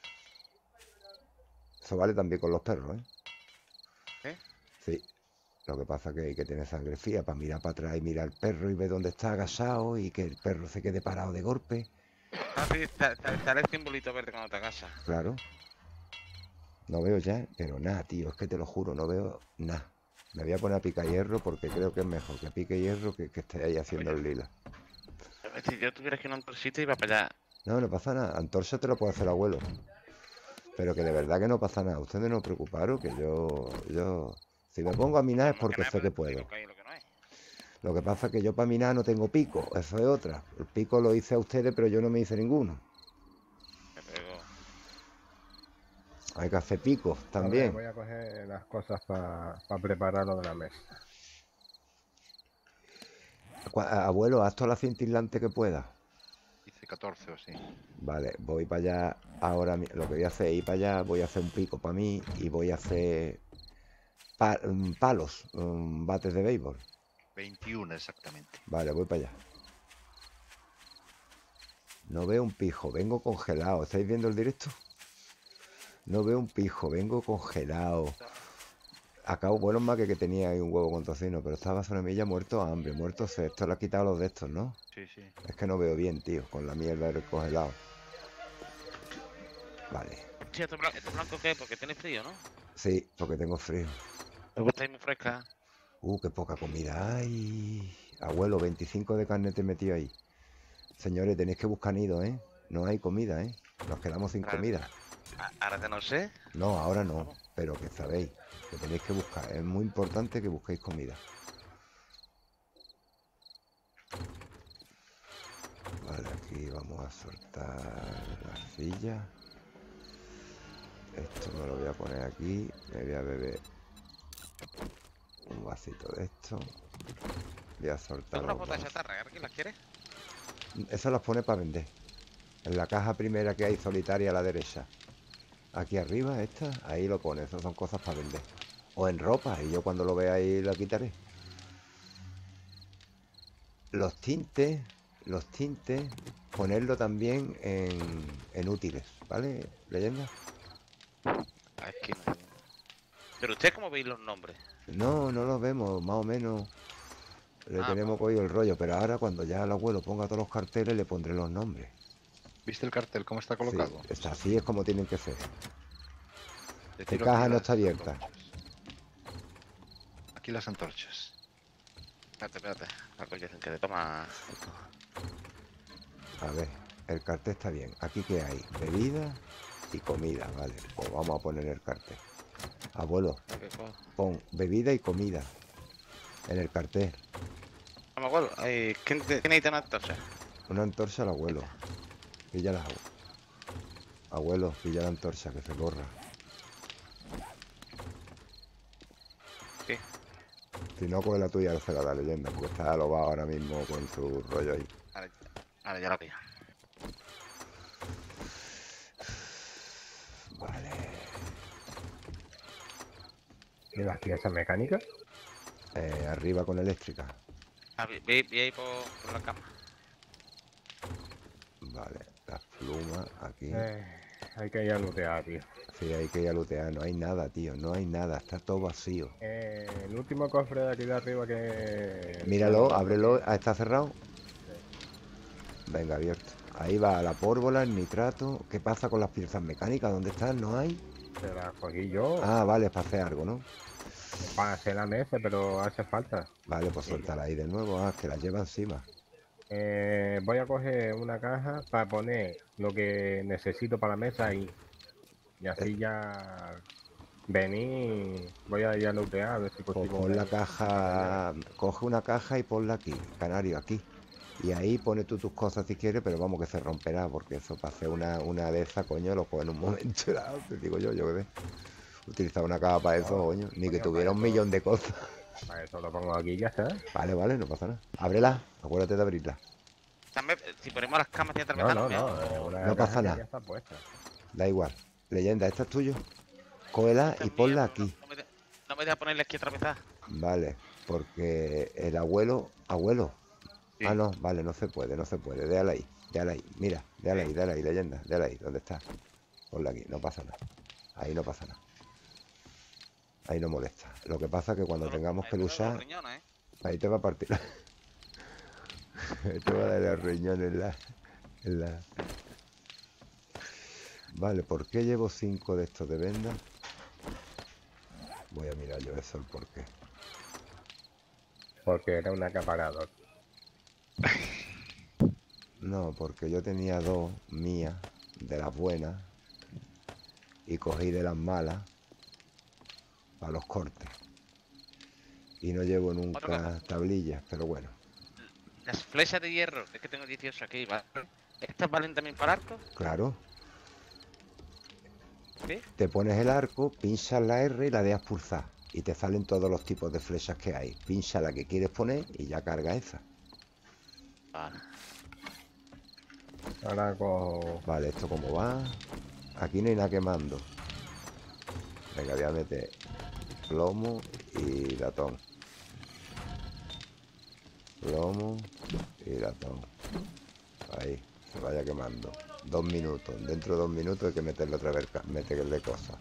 Eso vale también con los perros, ¿eh? ¿Eh? Sí. Lo que pasa es que hay que tener sangre fría para mirar para atrás y mirar al perro y ver dónde está agachado y que el perro se quede parado de golpe. Ah, sí, sa- sa- sale el simbolito verde cuando te agasas. Claro. No veo ya, pero nada, tío. Es que te lo juro, no veo nada. Me voy a poner a picar hierro porque creo que es mejor que pique hierro que que esté ahí haciendo el lila. Si yo tuviera que ir a un sitio iba para allá. No, no pasa nada. Antorcha te lo puede hacer el abuelo. Pero que de verdad que no pasa nada. Ustedes no preocuparos, que yo... yo... Si me pongo a minar es Como porque nada, sé que pues, decir puedo. lo que hay y lo que no hay. Lo que pasa es que yo para minar no tengo pico. Eso es otra. El pico lo hice a ustedes, pero yo no me hice ninguno. Me pego. Hay que hacer picos A ver, también. voy a coger las cosas para preparar lo de la mesa. Cua- Abuelo, haz toda la cintilante que pueda. Hice catorce o sí. Vale, voy para allá ahora. mi- Lo que voy a hacer es ir para allá. Voy a hacer un pico para mí y voy a hacer pa- mm, palos, mm, bates de béisbol. veintiuno exactamente. Vale, voy para allá. No veo un pijo, vengo congelado. ¿Estáis viendo el directo? No veo un pijo, vengo congelado. Acabo, bueno, más que que tenía ahí un huevo con tocino, pero estaba sobre mí ya muerto de hambre, muerto de sed. Esto le ha quitado los de estos, ¿no? Sí, sí. Es que no veo bien, tío, con la mierda del congelado. Vale. Sí, ¿esto, blan- esto blanco qué? Porque tiene frío, ¿no? Sí, porque tengo frío. Me gusta ir muy fresca. Uh, qué poca comida hay. Abuelo, veinticinco de carne te he metido ahí. Señores, tenéis que buscar nido, ¿eh? No hay comida, ¿eh? Nos quedamos sin Claro. comida. A- Ahora te no sé. No, ahora no, pero que sabéis que tenéis que buscar. Es muy importante que busquéis comida. Vale, aquí vamos a soltar la arcilla. Esto me lo voy a poner aquí. Me voy a beber un vasito de esto. Voy a soltar Tengo una los bota de vasos. chatarra, ¿alguien las quiere? Eso las pone para vender. En la caja primera que hay solitaria a la derecha. Aquí arriba, esta, ahí lo pone. Esas son cosas para vender. O en ropa, y yo cuando lo vea ahí la quitaré. Los tintes, los tintes, ponerlo también en, en útiles, ¿vale? ¿Leyenda? Aquí no. Pero usted cómo veis los nombres. No, no los vemos, más o menos. Le Ah, tenemos cogido el rollo, pero ahora cuando ya el abuelo ponga todos los carteles le pondré los nombres. ¿Viste el cartel cómo está Sí, colocado? está así, es como tienen que ser. Te ¿Qué tiro caja aquí no las está abierta? antorchas. Aquí las antorchas. espérate, espérate. La coña que le toma. A ver, el cartel está bien. Aquí que hay bebida y comida, vale. Pues vamos a poner el cartel. Abuelo, ¿Qué cosa? pon bebida y comida en el cartel. No me acuerdo. Ay, ¿Quién te- quién necesita una antorcha? Una antorcha al abuelo. Pilla la... Abuelo, pilla la antorcha, que se corra. ¿Qué? Si no, coge la tuya, se la da Leyenda, porque está alobado ahora mismo con su rollo ahí. Vale, vale, ya la pillo. Vale. ¿Y las piezas mecánicas? Eh, arriba con eléctrica. Ah, vi, vi- vi ahí por, por la cama. Vale, las plumas aquí. Eh, hay que ir a lootear, tío. Sí, hay que ir a lootear. No hay nada, tío, no hay nada. Está todo vacío. Eh, el último cofre de aquí de arriba que... Míralo, ábrelo. Ah, ¿está cerrado? Venga, abierto. Ahí va la pórvola, el nitrato. ¿Qué pasa con las piezas mecánicas? ¿Dónde están? ¿No hay? Se las cogí yo Ah, vale, es para hacer algo, ¿no? para hacer la mesa, pero hace falta. Vale, pues Sí. suéltala ahí de nuevo. Ah, que la lleva encima. Eh, voy a coger una caja para poner lo que necesito para la mesa ahí. Y así ya vení, voy a ir a lootear a ver si Pues consigo pon la una- caja, coge una caja y ponla aquí, Canario, aquí. Y ahí pone tú tus cosas si quieres, pero vamos que se romperá, porque eso para hacer una, una de esas, coño, lo coge en un momento dado, te digo yo, yo qué sé. Utilizar una caja para eso, No, coño, ni que coño, tuviera para un eso- millón de cosas. Para eso lo pongo aquí y ya está. Vale, vale, no pasa nada. Ábrela, acuérdate de abrirla. También, eh, si ponemos las camas tiene No, atravesar no, no, es una No pasa caja que nada. ya está puesta. Da igual. Leyenda, esta es tuyo. Cógela y ponla aquí. No, me de- no me deja ponerle aquí atravesar. Vale, porque el abuelo, abuelo. Sí. Ah, no, vale, no se puede, no se puede. Déjala ahí, déjala ahí. Mira, déjala ahí, déjala ahí, Leyenda, déjala ahí, ¿dónde está? Ponla aquí, no pasa nada. Ahí no pasa nada. Ahí no molesta. Lo que pasa es que cuando Solo- tengamos ahí que te doy los luchar, riñones, ¿eh? ahí te va a partir. Te va a dar el riñón en la, en la... Vale, ¿por qué llevo cinco de estos de venda? Voy a mirar yo eso, el porqué. Porque era un acaparador. No, porque yo tenía dos mías, de las buenas, y cogí de las malas para los cortes. Y no llevo nunca tablillas, pero bueno. Las flechas de hierro, es que tengo dieciocho aquí, ¿vale? ¿Estas valen también para arco? Claro, ¿Sí? te pones el arco, pinchas la R y la dejas pulsar. Y te salen todos los tipos de flechas que hay. Pincha la que quieres poner y ya carga esa. Vale. Ahora cojo... Vale, ¿esto cómo va? Aquí no hay nada quemando. Venga, voy a meter plomo y latón. Plomo y latón. Ahí, se vaya quemando. Dos minutos. Dentro de dos minutos hay que meterle otra vez, meterle cosas.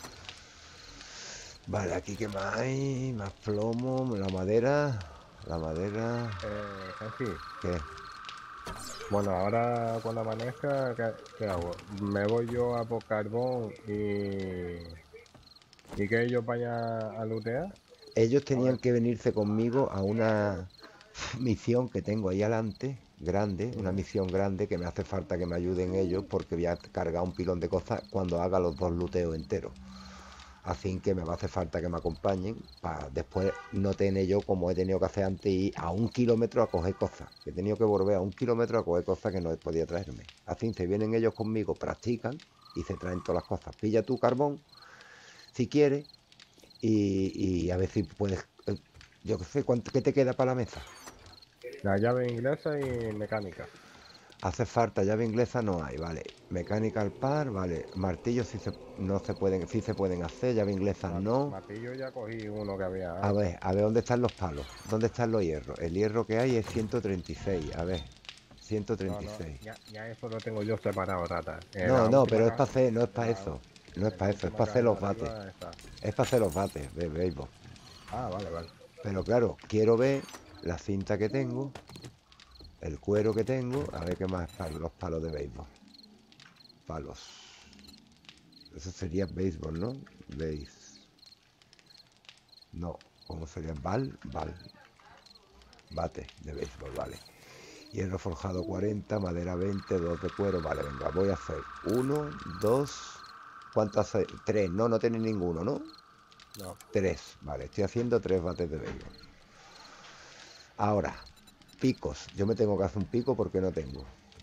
Vale, aquí qué más hay. Más plomo, la madera. La madera. Eh, Francis, ¿Qué? bueno, ahora cuando amanezca, ¿qué, qué hago? Me voy yo a por carbón y... ¿Y que ellos vayan a lootear? Ellos tenían que venirse conmigo a una misión que tengo ahí adelante, grande, una misión grande que me hace falta que me ayuden ellos porque voy a cargar un pilón de cosas cuando haga los dos looteos enteros. Así que me va a hacer falta que me acompañen para después no tener yo como he tenido que hacer antes ir a un kilómetro a coger cosas. He tenido que volver a un kilómetro a coger cosas que no podía traerme. Así que vienen ellos conmigo, practican y se traen todas las cosas. Pilla tu carbón si quieres y, y a ver si puedes... eh, yo qué sé, ¿cuánto, ¿qué te queda para la mesa? La llave inglesa y mecánica. Hace falta llave inglesa, no hay, vale. Mecánica al par, vale. Martillos sí se, no se pueden, sí se pueden hacer, llave inglesa Ma- no. Martillo ya cogí uno que había A antes. ver, a ver dónde están los palos, dónde están los hierros. El hierro que hay es ciento treinta y seis, a ver, ciento No, treinta y no, seis. ya, ya eso lo tengo yo separado, rata. En No, la no, última pero es caja- para hacer, no es en para la- eso. No es en para la eso, es última para hacer caja los de bates. arriba está. Es para hacer los bates de béisbol. Ah, vale, vale. Pero claro, quiero ver la cinta que tengo, el cuero que tengo, a ver qué más para los palos de béisbol. Palos. Eso sería béisbol, ¿no? Béis. No, ¿cómo sería? Bal, bal. Bate de béisbol, vale. Hierro forjado cuarenta, madera veinte, dos de cuero. Vale, venga, voy a hacer uno, dos. ¿Cuánto hace? Tres. No, no tiene ninguno, ¿no? No. Tres. Vale, estoy haciendo tres bates de béisbol. Ahora, picos. Yo me tengo que hacer un pico porque no tengo.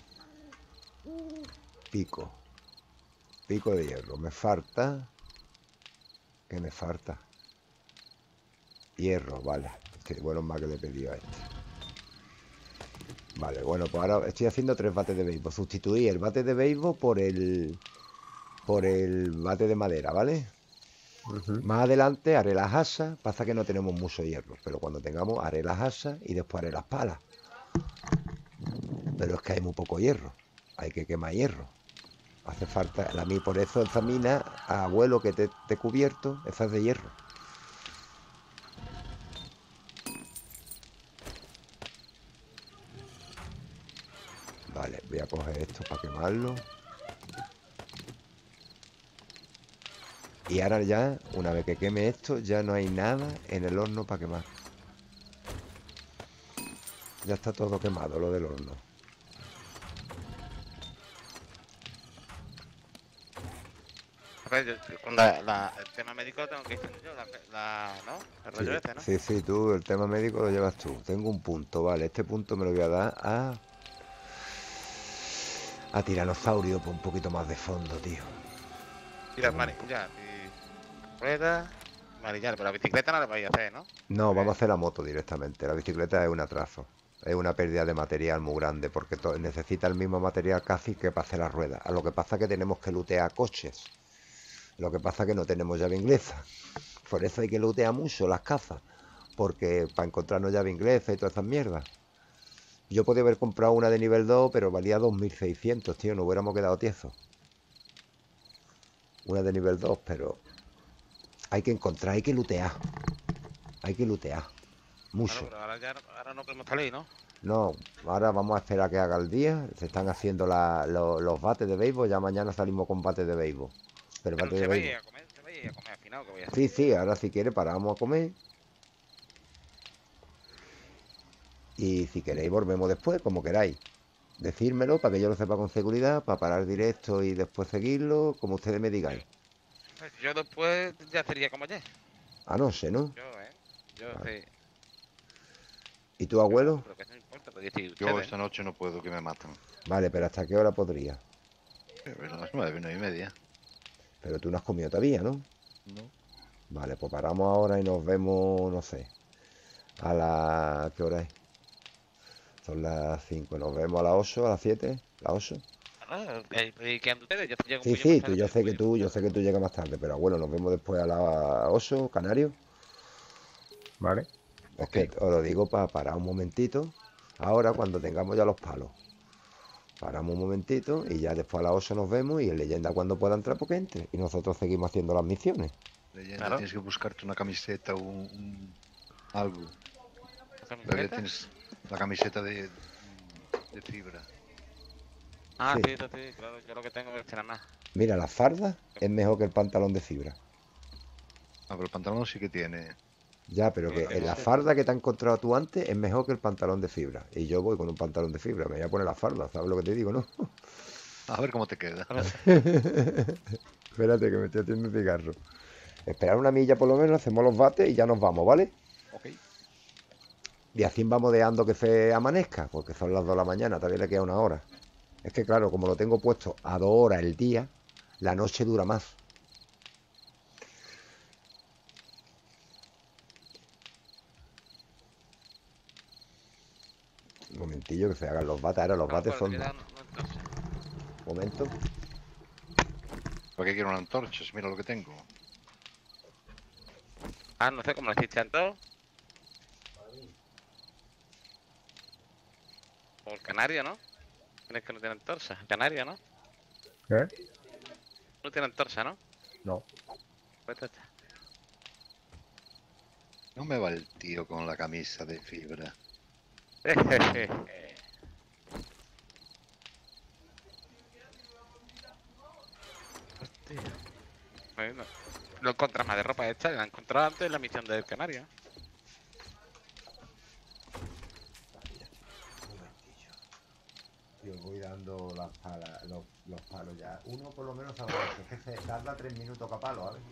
Pico. Pico de hierro. Me falta... ¿Qué me falta? Hierro, vale. Este, bueno, más que le he pedido a este. Vale, bueno, pues ahora estoy haciendo tres bates de béisbol. Sustituí el bate de béisbol por el... Por el bate de madera, ¿vale? Ujú. Más adelante haré las asas. Pasa que no tenemos mucho hierro. Pero cuando tengamos haré las asas y después haré las palas. Pero es que hay muy poco hierro. Hay que quemar hierro. Hace falta... A mí por eso esa mina, abuelo, que te, te he cubierto, esa es de hierro. Vale, voy a coger esto para quemarlo. Y ahora ya, una vez que queme esto, ya no hay nada en el horno para quemar. Ya está todo quemado, lo del horno. A ver, yo- con la, la- el tema médico tengo que ir yo, la, la- ¿no? El rollo Sí, este, ¿no? sí, sí, tú, el tema médico lo llevas tú. Tengo un punto, vale. Este punto me lo voy a dar a... A tiranosaurio por un poquito más de fondo, tío. Y las manillas, y ruedas, manillar, pero la bicicleta no la vais a hacer, ¿no? No, Ok. vamos a hacer la moto directamente. La bicicleta es un atraso. Es una pérdida de material muy grande porque to- necesita el mismo material casi que para hacer las ruedas. A lo que pasa es que tenemos que lootear coches. Lo que pasa es que no tenemos llave inglesa. Por eso hay que lootear mucho las cazas. Porque para encontrarnos llave inglesa y todas esas mierdas. Yo podía haber comprado una de nivel dos, pero valía dos mil seiscientos, tío. Nos hubiéramos quedado tiesos. Una de nivel dos, pero... Hay que encontrar, hay que lootear. Hay que lootear. Mucho. Claro, pero ahora ya ahora no podemos salir, ¿no? No, ahora vamos a esperar a que haga el día. Se están haciendo la- lo- los bates de béisbol. Ya mañana salimos con bates de béisbol. Pero Pero bates de se vaya béisbol. a comer, se vaya y a comer al final, que voy a hacer. Sí, sí, ahora si quiere paramos a comer. Y si queréis volvemos después, como queráis. Decírmelo para que yo lo sepa con seguridad, para parar directo y después seguirlo, como ustedes me digáis. Pues yo después ya sería como ayer. Anoche, ¿no? Yo, ¿eh? Yo Vale. sí. ¿Y tu abuelo? Pero que no importa, podéis decir Yo ustedes. esta noche no puedo, que me matan. Vale, pero ¿hasta qué hora podría? Eh, A las nueve, nueve y media. Pero tú no has comido todavía, ¿no? No. Vale, pues paramos ahora y nos vemos, no sé. A la... ¿Qué hora es? Son las cinco. Nos vemos a las ocho, a las siete. ¿Las ocho? Ah, eh, ¿y qué andan ustedes? Yo llego un Sí, poquillo sí, más tú, tarde, yo pero sé un que poquillo tú, más yo sé que tú llegas más tarde, pero bueno, nos vemos después a las ocho, Canario. ¿Vale? Es que os lo digo para parar un momentito. Ahora, cuando tengamos ya los palos. Paramos un momentito y ya después a las ocho nos vemos y el leyenda cuando pueda entrar porque entre. Y nosotros seguimos haciendo las misiones. Leyenda, Claro. tienes que buscarte una camiseta o un, un- algo. ¿La Todavía camiseta? tienes la camiseta de, de fibra. Ah, Sí. sí, sí, sí, claro, yo lo que tengo es nada más. Mira, la farda es mejor que el pantalón de fibra. Ah, pero el pantalón sí que tiene. Ya, pero que en la farda que te has encontrado tú antes es mejor que el pantalón de fibra. Y yo voy con un pantalón de fibra, me voy a poner la farda, ¿sabes lo que te digo, no? A ver cómo te queda. Espérate que me estoy haciendo un cigarro. Esperar una milla por lo menos, hacemos los bates y ya nos vamos, ¿vale? Ok. Y así vamos deseando que se amanezca, porque son las dos de la mañana, todavía le queda una hora. Es que claro, como lo tengo puesto a dos horas el día, la noche dura más. Un momentillo que se hagan los bates. Ahora los No, bates pero son... te quedan unos trozos. Momento. ¿Para qué quiero una antorcha? Si mira lo que tengo. Ah, no sé cómo lo hiciste entonces. O el canario, ¿no? Tienes que no tiene antorcha. El canario, ¿no? ¿Eh? No tiene antorcha, ¿no? No. Pues ya está. No me va el tío con la camisa de fibra. Hostia. Bueno, lo encontrás más de ropa esta, la he encontrado antes en la misión del canario. Yo voy dando las palas, los, los palos ya. Uno por lo menos a la vez. Es que se tarda tres minutos cada palo, ¿vale?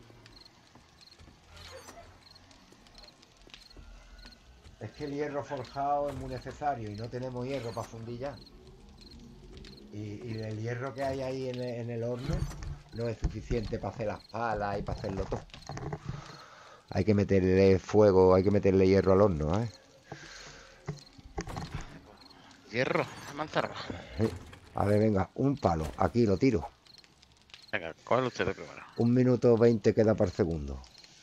Es que el hierro forjado es muy necesario y no tenemos hierro para fundir ya. Y, y el hierro que hay ahí en el, en el horno no es suficiente para hacer las palas y para hacerlo todo. Hay que meterle fuego, hay que meterle hierro al horno, ¿eh? Hierro, manzarba. A ver, venga, un palo, aquí lo tiro. Venga, ¿cuál usted primero? Un minuto veinte queda por segundo.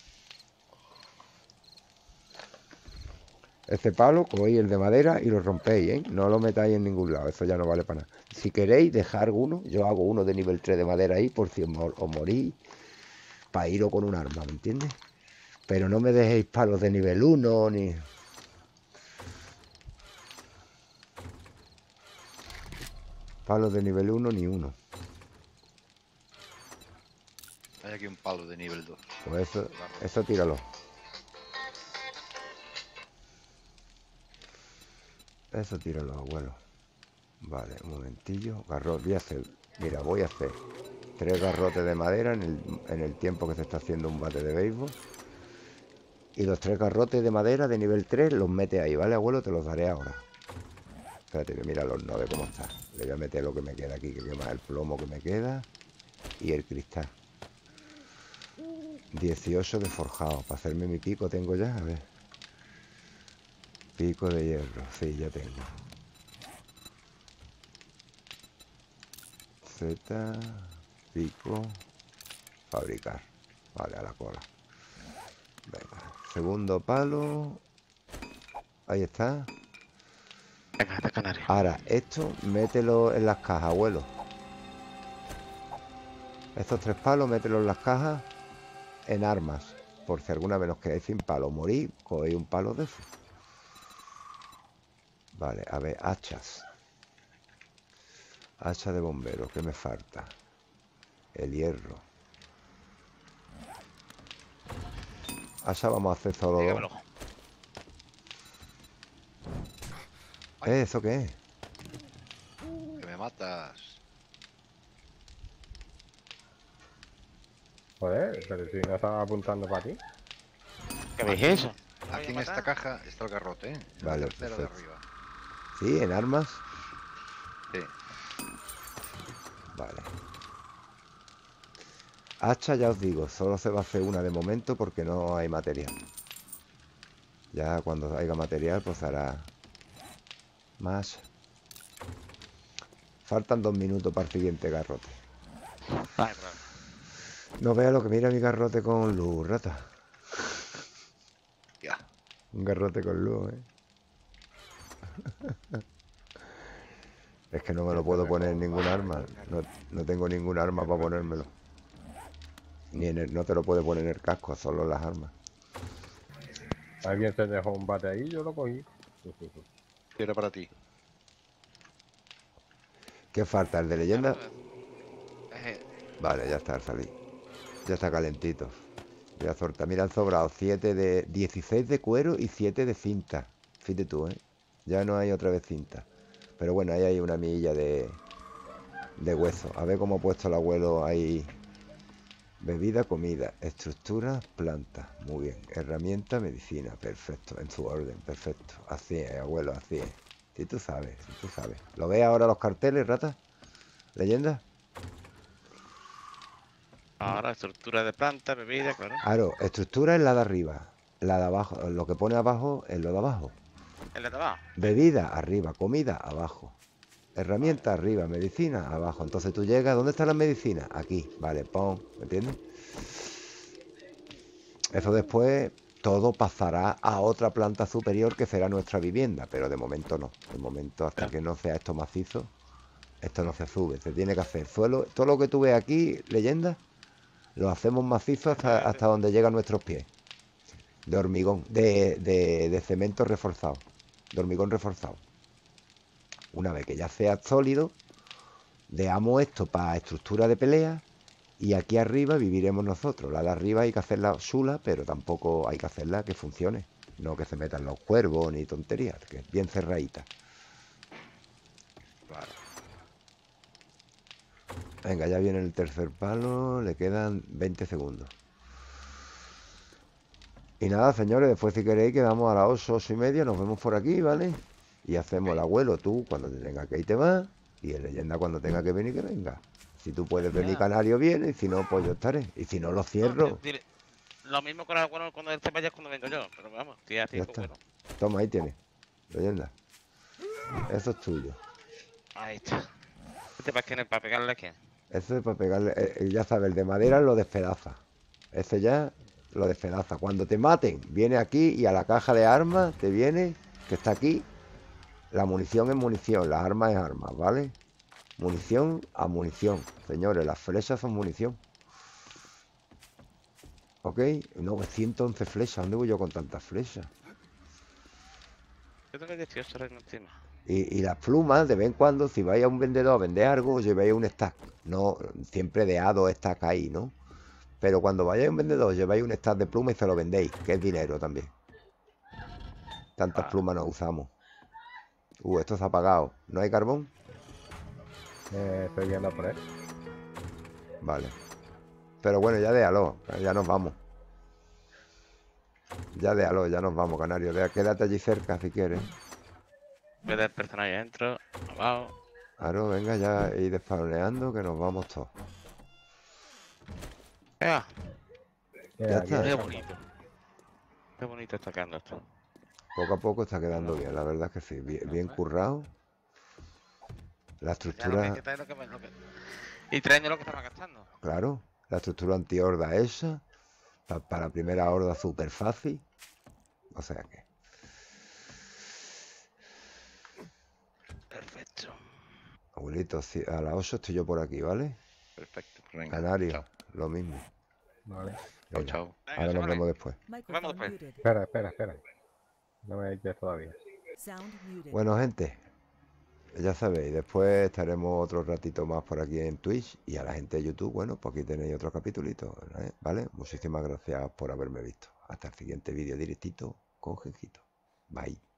Este palo, cogéis el de madera y lo rompéis, ¿eh? No lo metáis en ningún lado, eso ya no vale para nada. Si queréis dejar uno, yo hago uno de nivel tres de madera ahí por si os, mor os morís, para iros con un arma, ¿me entiendes? Pero no me dejéis palos de nivel uno ni... Palos de nivel uno ni uno. Hay aquí un palo de nivel dos. Pues eso, eso tíralo. Eso tíralo, abuelo. Vale, un momentillo. Garrote, voy a hacer... Mira, voy a hacer tres garrotes de madera en el, en el tiempo que se está haciendo un bate de béisbol. Y los tres garrotes de madera de nivel tres los mete ahí, ¿vale, abuelo? Te los daré ahora. Espérate que mira el horno, a ver cómo está. Le voy a meter lo que me queda aquí, que quema el plomo que me queda. Y el cristal. dieciocho de forjado. Para hacerme mi pico tengo ya, a ver. Pico de hierro, sí, ya tengo. Z, pico, fabricar. Vale, a la cola. Venga, segundo palo. Ahí está. Venga, de canario. Ahora, esto mételo en las cajas, abuelo. Estos tres palos, mételo en las cajas en armas. Por si alguna vez nos quedáis sin palo, morir, cogéis un palo de eso. Vale, a ver, hachas. Hacha de bombero, ¿qué me falta? El hierro. Hacha vamos a hacer solo dos. Dígamelo. ¿Eh? ¿Eso qué es? Que me matas. Joder, pero si no estaba apuntando para ti. ¿Qué veis eso? Aquí en esta caja está el garrote, ¿eh? En Vale, la tercera de perfecto. arriba. Sí, en armas. Sí. Vale. Hacha, ya os digo, solo se va a hacer una de momento porque no hay material. Ya cuando haya material, pues hará más. Faltan dos minutos para el siguiente garrote. Ay, claro. No veas lo que mira mi garrote con luz, rata. Ya. Un garrote con luz, ¿eh? Es que no me lo puedo poner en ningún arma. No, no tengo ningún arma para ponérmelo. Ni en el, no te lo puedes poner en el casco, solo en las armas. Alguien se dejó un bate ahí, yo lo cogí. Quiero para ti. ¿Qué falta? ¿El de leyenda? Eh, Vale, ya está, al salir. Ya está calentito. Voy a soltar. Mira, han sobrado siete de... dieciséis de cuero y siete de cinta. Fíjate tú, ¿eh? Ya no hay otra vez cinta. Pero bueno, ahí hay una milla de... de hueso. A ver cómo ha puesto el abuelo ahí. Bebida, comida, estructura, planta. Muy bien. Herramienta, medicina. Perfecto. En su orden. Perfecto. Así es, abuelo, así es. Si tú sabes, si tú sabes. ¿Lo ves ahora los carteles, rata? ¿Leyenda? ahora, estructura de planta, bebida, claro. Claro, estructura es la de arriba. La de abajo, lo que pone abajo es lo de abajo. El de abajo. Bebida, arriba. Comida, abajo. Herramienta, arriba. Medicina, abajo. Entonces tú llegas, ¿dónde está la medicina? Aquí, vale, pon, ¿me entiendes? Eso después todo pasará a otra planta superior que será nuestra vivienda, pero de momento no. De momento, hasta que no sea esto macizo, esto no se sube. Se tiene que hacer suelo. Todo lo que tú ves aquí, leyenda, lo hacemos macizo hasta, hasta donde llegan nuestros pies. De hormigón, de, de, de cemento reforzado. De hormigón reforzado. Una vez que ya sea sólido, dejamos esto para estructura de pelea y aquí arriba viviremos nosotros. La de arriba hay que hacerla chula, pero tampoco hay que hacerla que funcione. No que se metan los cuervos ni tonterías, que es bien cerradita. Claro. Venga, ya viene el tercer palo, le quedan veinte segundos. Y nada, señores, después si queréis quedamos a las ocho, ocho y media, nos vemos por aquí, ¿vale? Y hacemos el abuelo, tú cuando te tenga que ir te vas, y el leyenda cuando tenga que venir que venga. Si tú puedes venir, Ya. Canario viene, y si no, pues yo estaré. Y si no, lo No, cierro. di- dile- lo mismo con el bueno cuando él se vaya es cuando vengo yo. Pero vamos, tía, Ya tiempo está. bueno. Toma, ahí tienes. Leyenda. Eso es tuyo. Ahí está. Este para quién es, para pegarle a quién. Ese es para pegarle. eh, eh, ya sabes, el de madera lo despedaza. Ese ya lo despedaza. Cuando te maten, viene aquí y a la caja de armas te viene, que está aquí. La munición es munición, las armas es armas, ¿vale? Munición a munición. Señores, las flechas son munición. ¿Ok? No, ciento once flechas. ¿Dónde voy yo con tantas flechas? Yo tengo dieciocho ahora encima. Y, y las plumas, de vez en cuando, si vais a un vendedor a vender algo, os llevéis un stack. No, siempre de a dos stack ahí, ¿no? Pero cuando vayáis a un vendedor, lleváis un stack de plumas y se lo vendéis, que es dinero también. Tantas Ah. plumas no usamos. Uh, esto se ha apagado. ¿No hay carbón? Eh, estoy viendo por él. Vale. Pero bueno, ya déjalo, ya nos vamos. Ya déjalo, ya nos vamos, Canario. Deja- Quédate allí cerca si quieres. Voy a dar personaje adentro, abajo. Claro, venga, ya ir despauneando que nos vamos todos. Venga, Eh, Ya aquí está. qué está. bonito. Qué bonito está quedando esto. Poco a poco está quedando bien, la verdad es que sí. Bien, bien currado. La Ya lo que hay estructura, que traer lo que, lo que... Y trayendo lo que estaba gastando. claro, la estructura antihorda esa. pa- para la primera horda súper fácil. O sea que, Perfecto. abuelito, si- a las ocho estoy yo por aquí, ¿vale? Perfecto. Venga. Canario, Chao. lo mismo. Vale. Chao, Venga, chao. Venga, ahora nos chavales. vemos después. Microphone después. muted. Espera, espera, espera. No me dices todavía. Sound muted. Bueno, gente, ya sabéis, después estaremos otro ratito más por aquí en Twitch y a la gente de YouTube, bueno, pues aquí tenéis otro capitulito, ¿eh? ¿Vale? Muchísimas gracias por haberme visto. Hasta el siguiente vídeo directito con Gengito. Bye.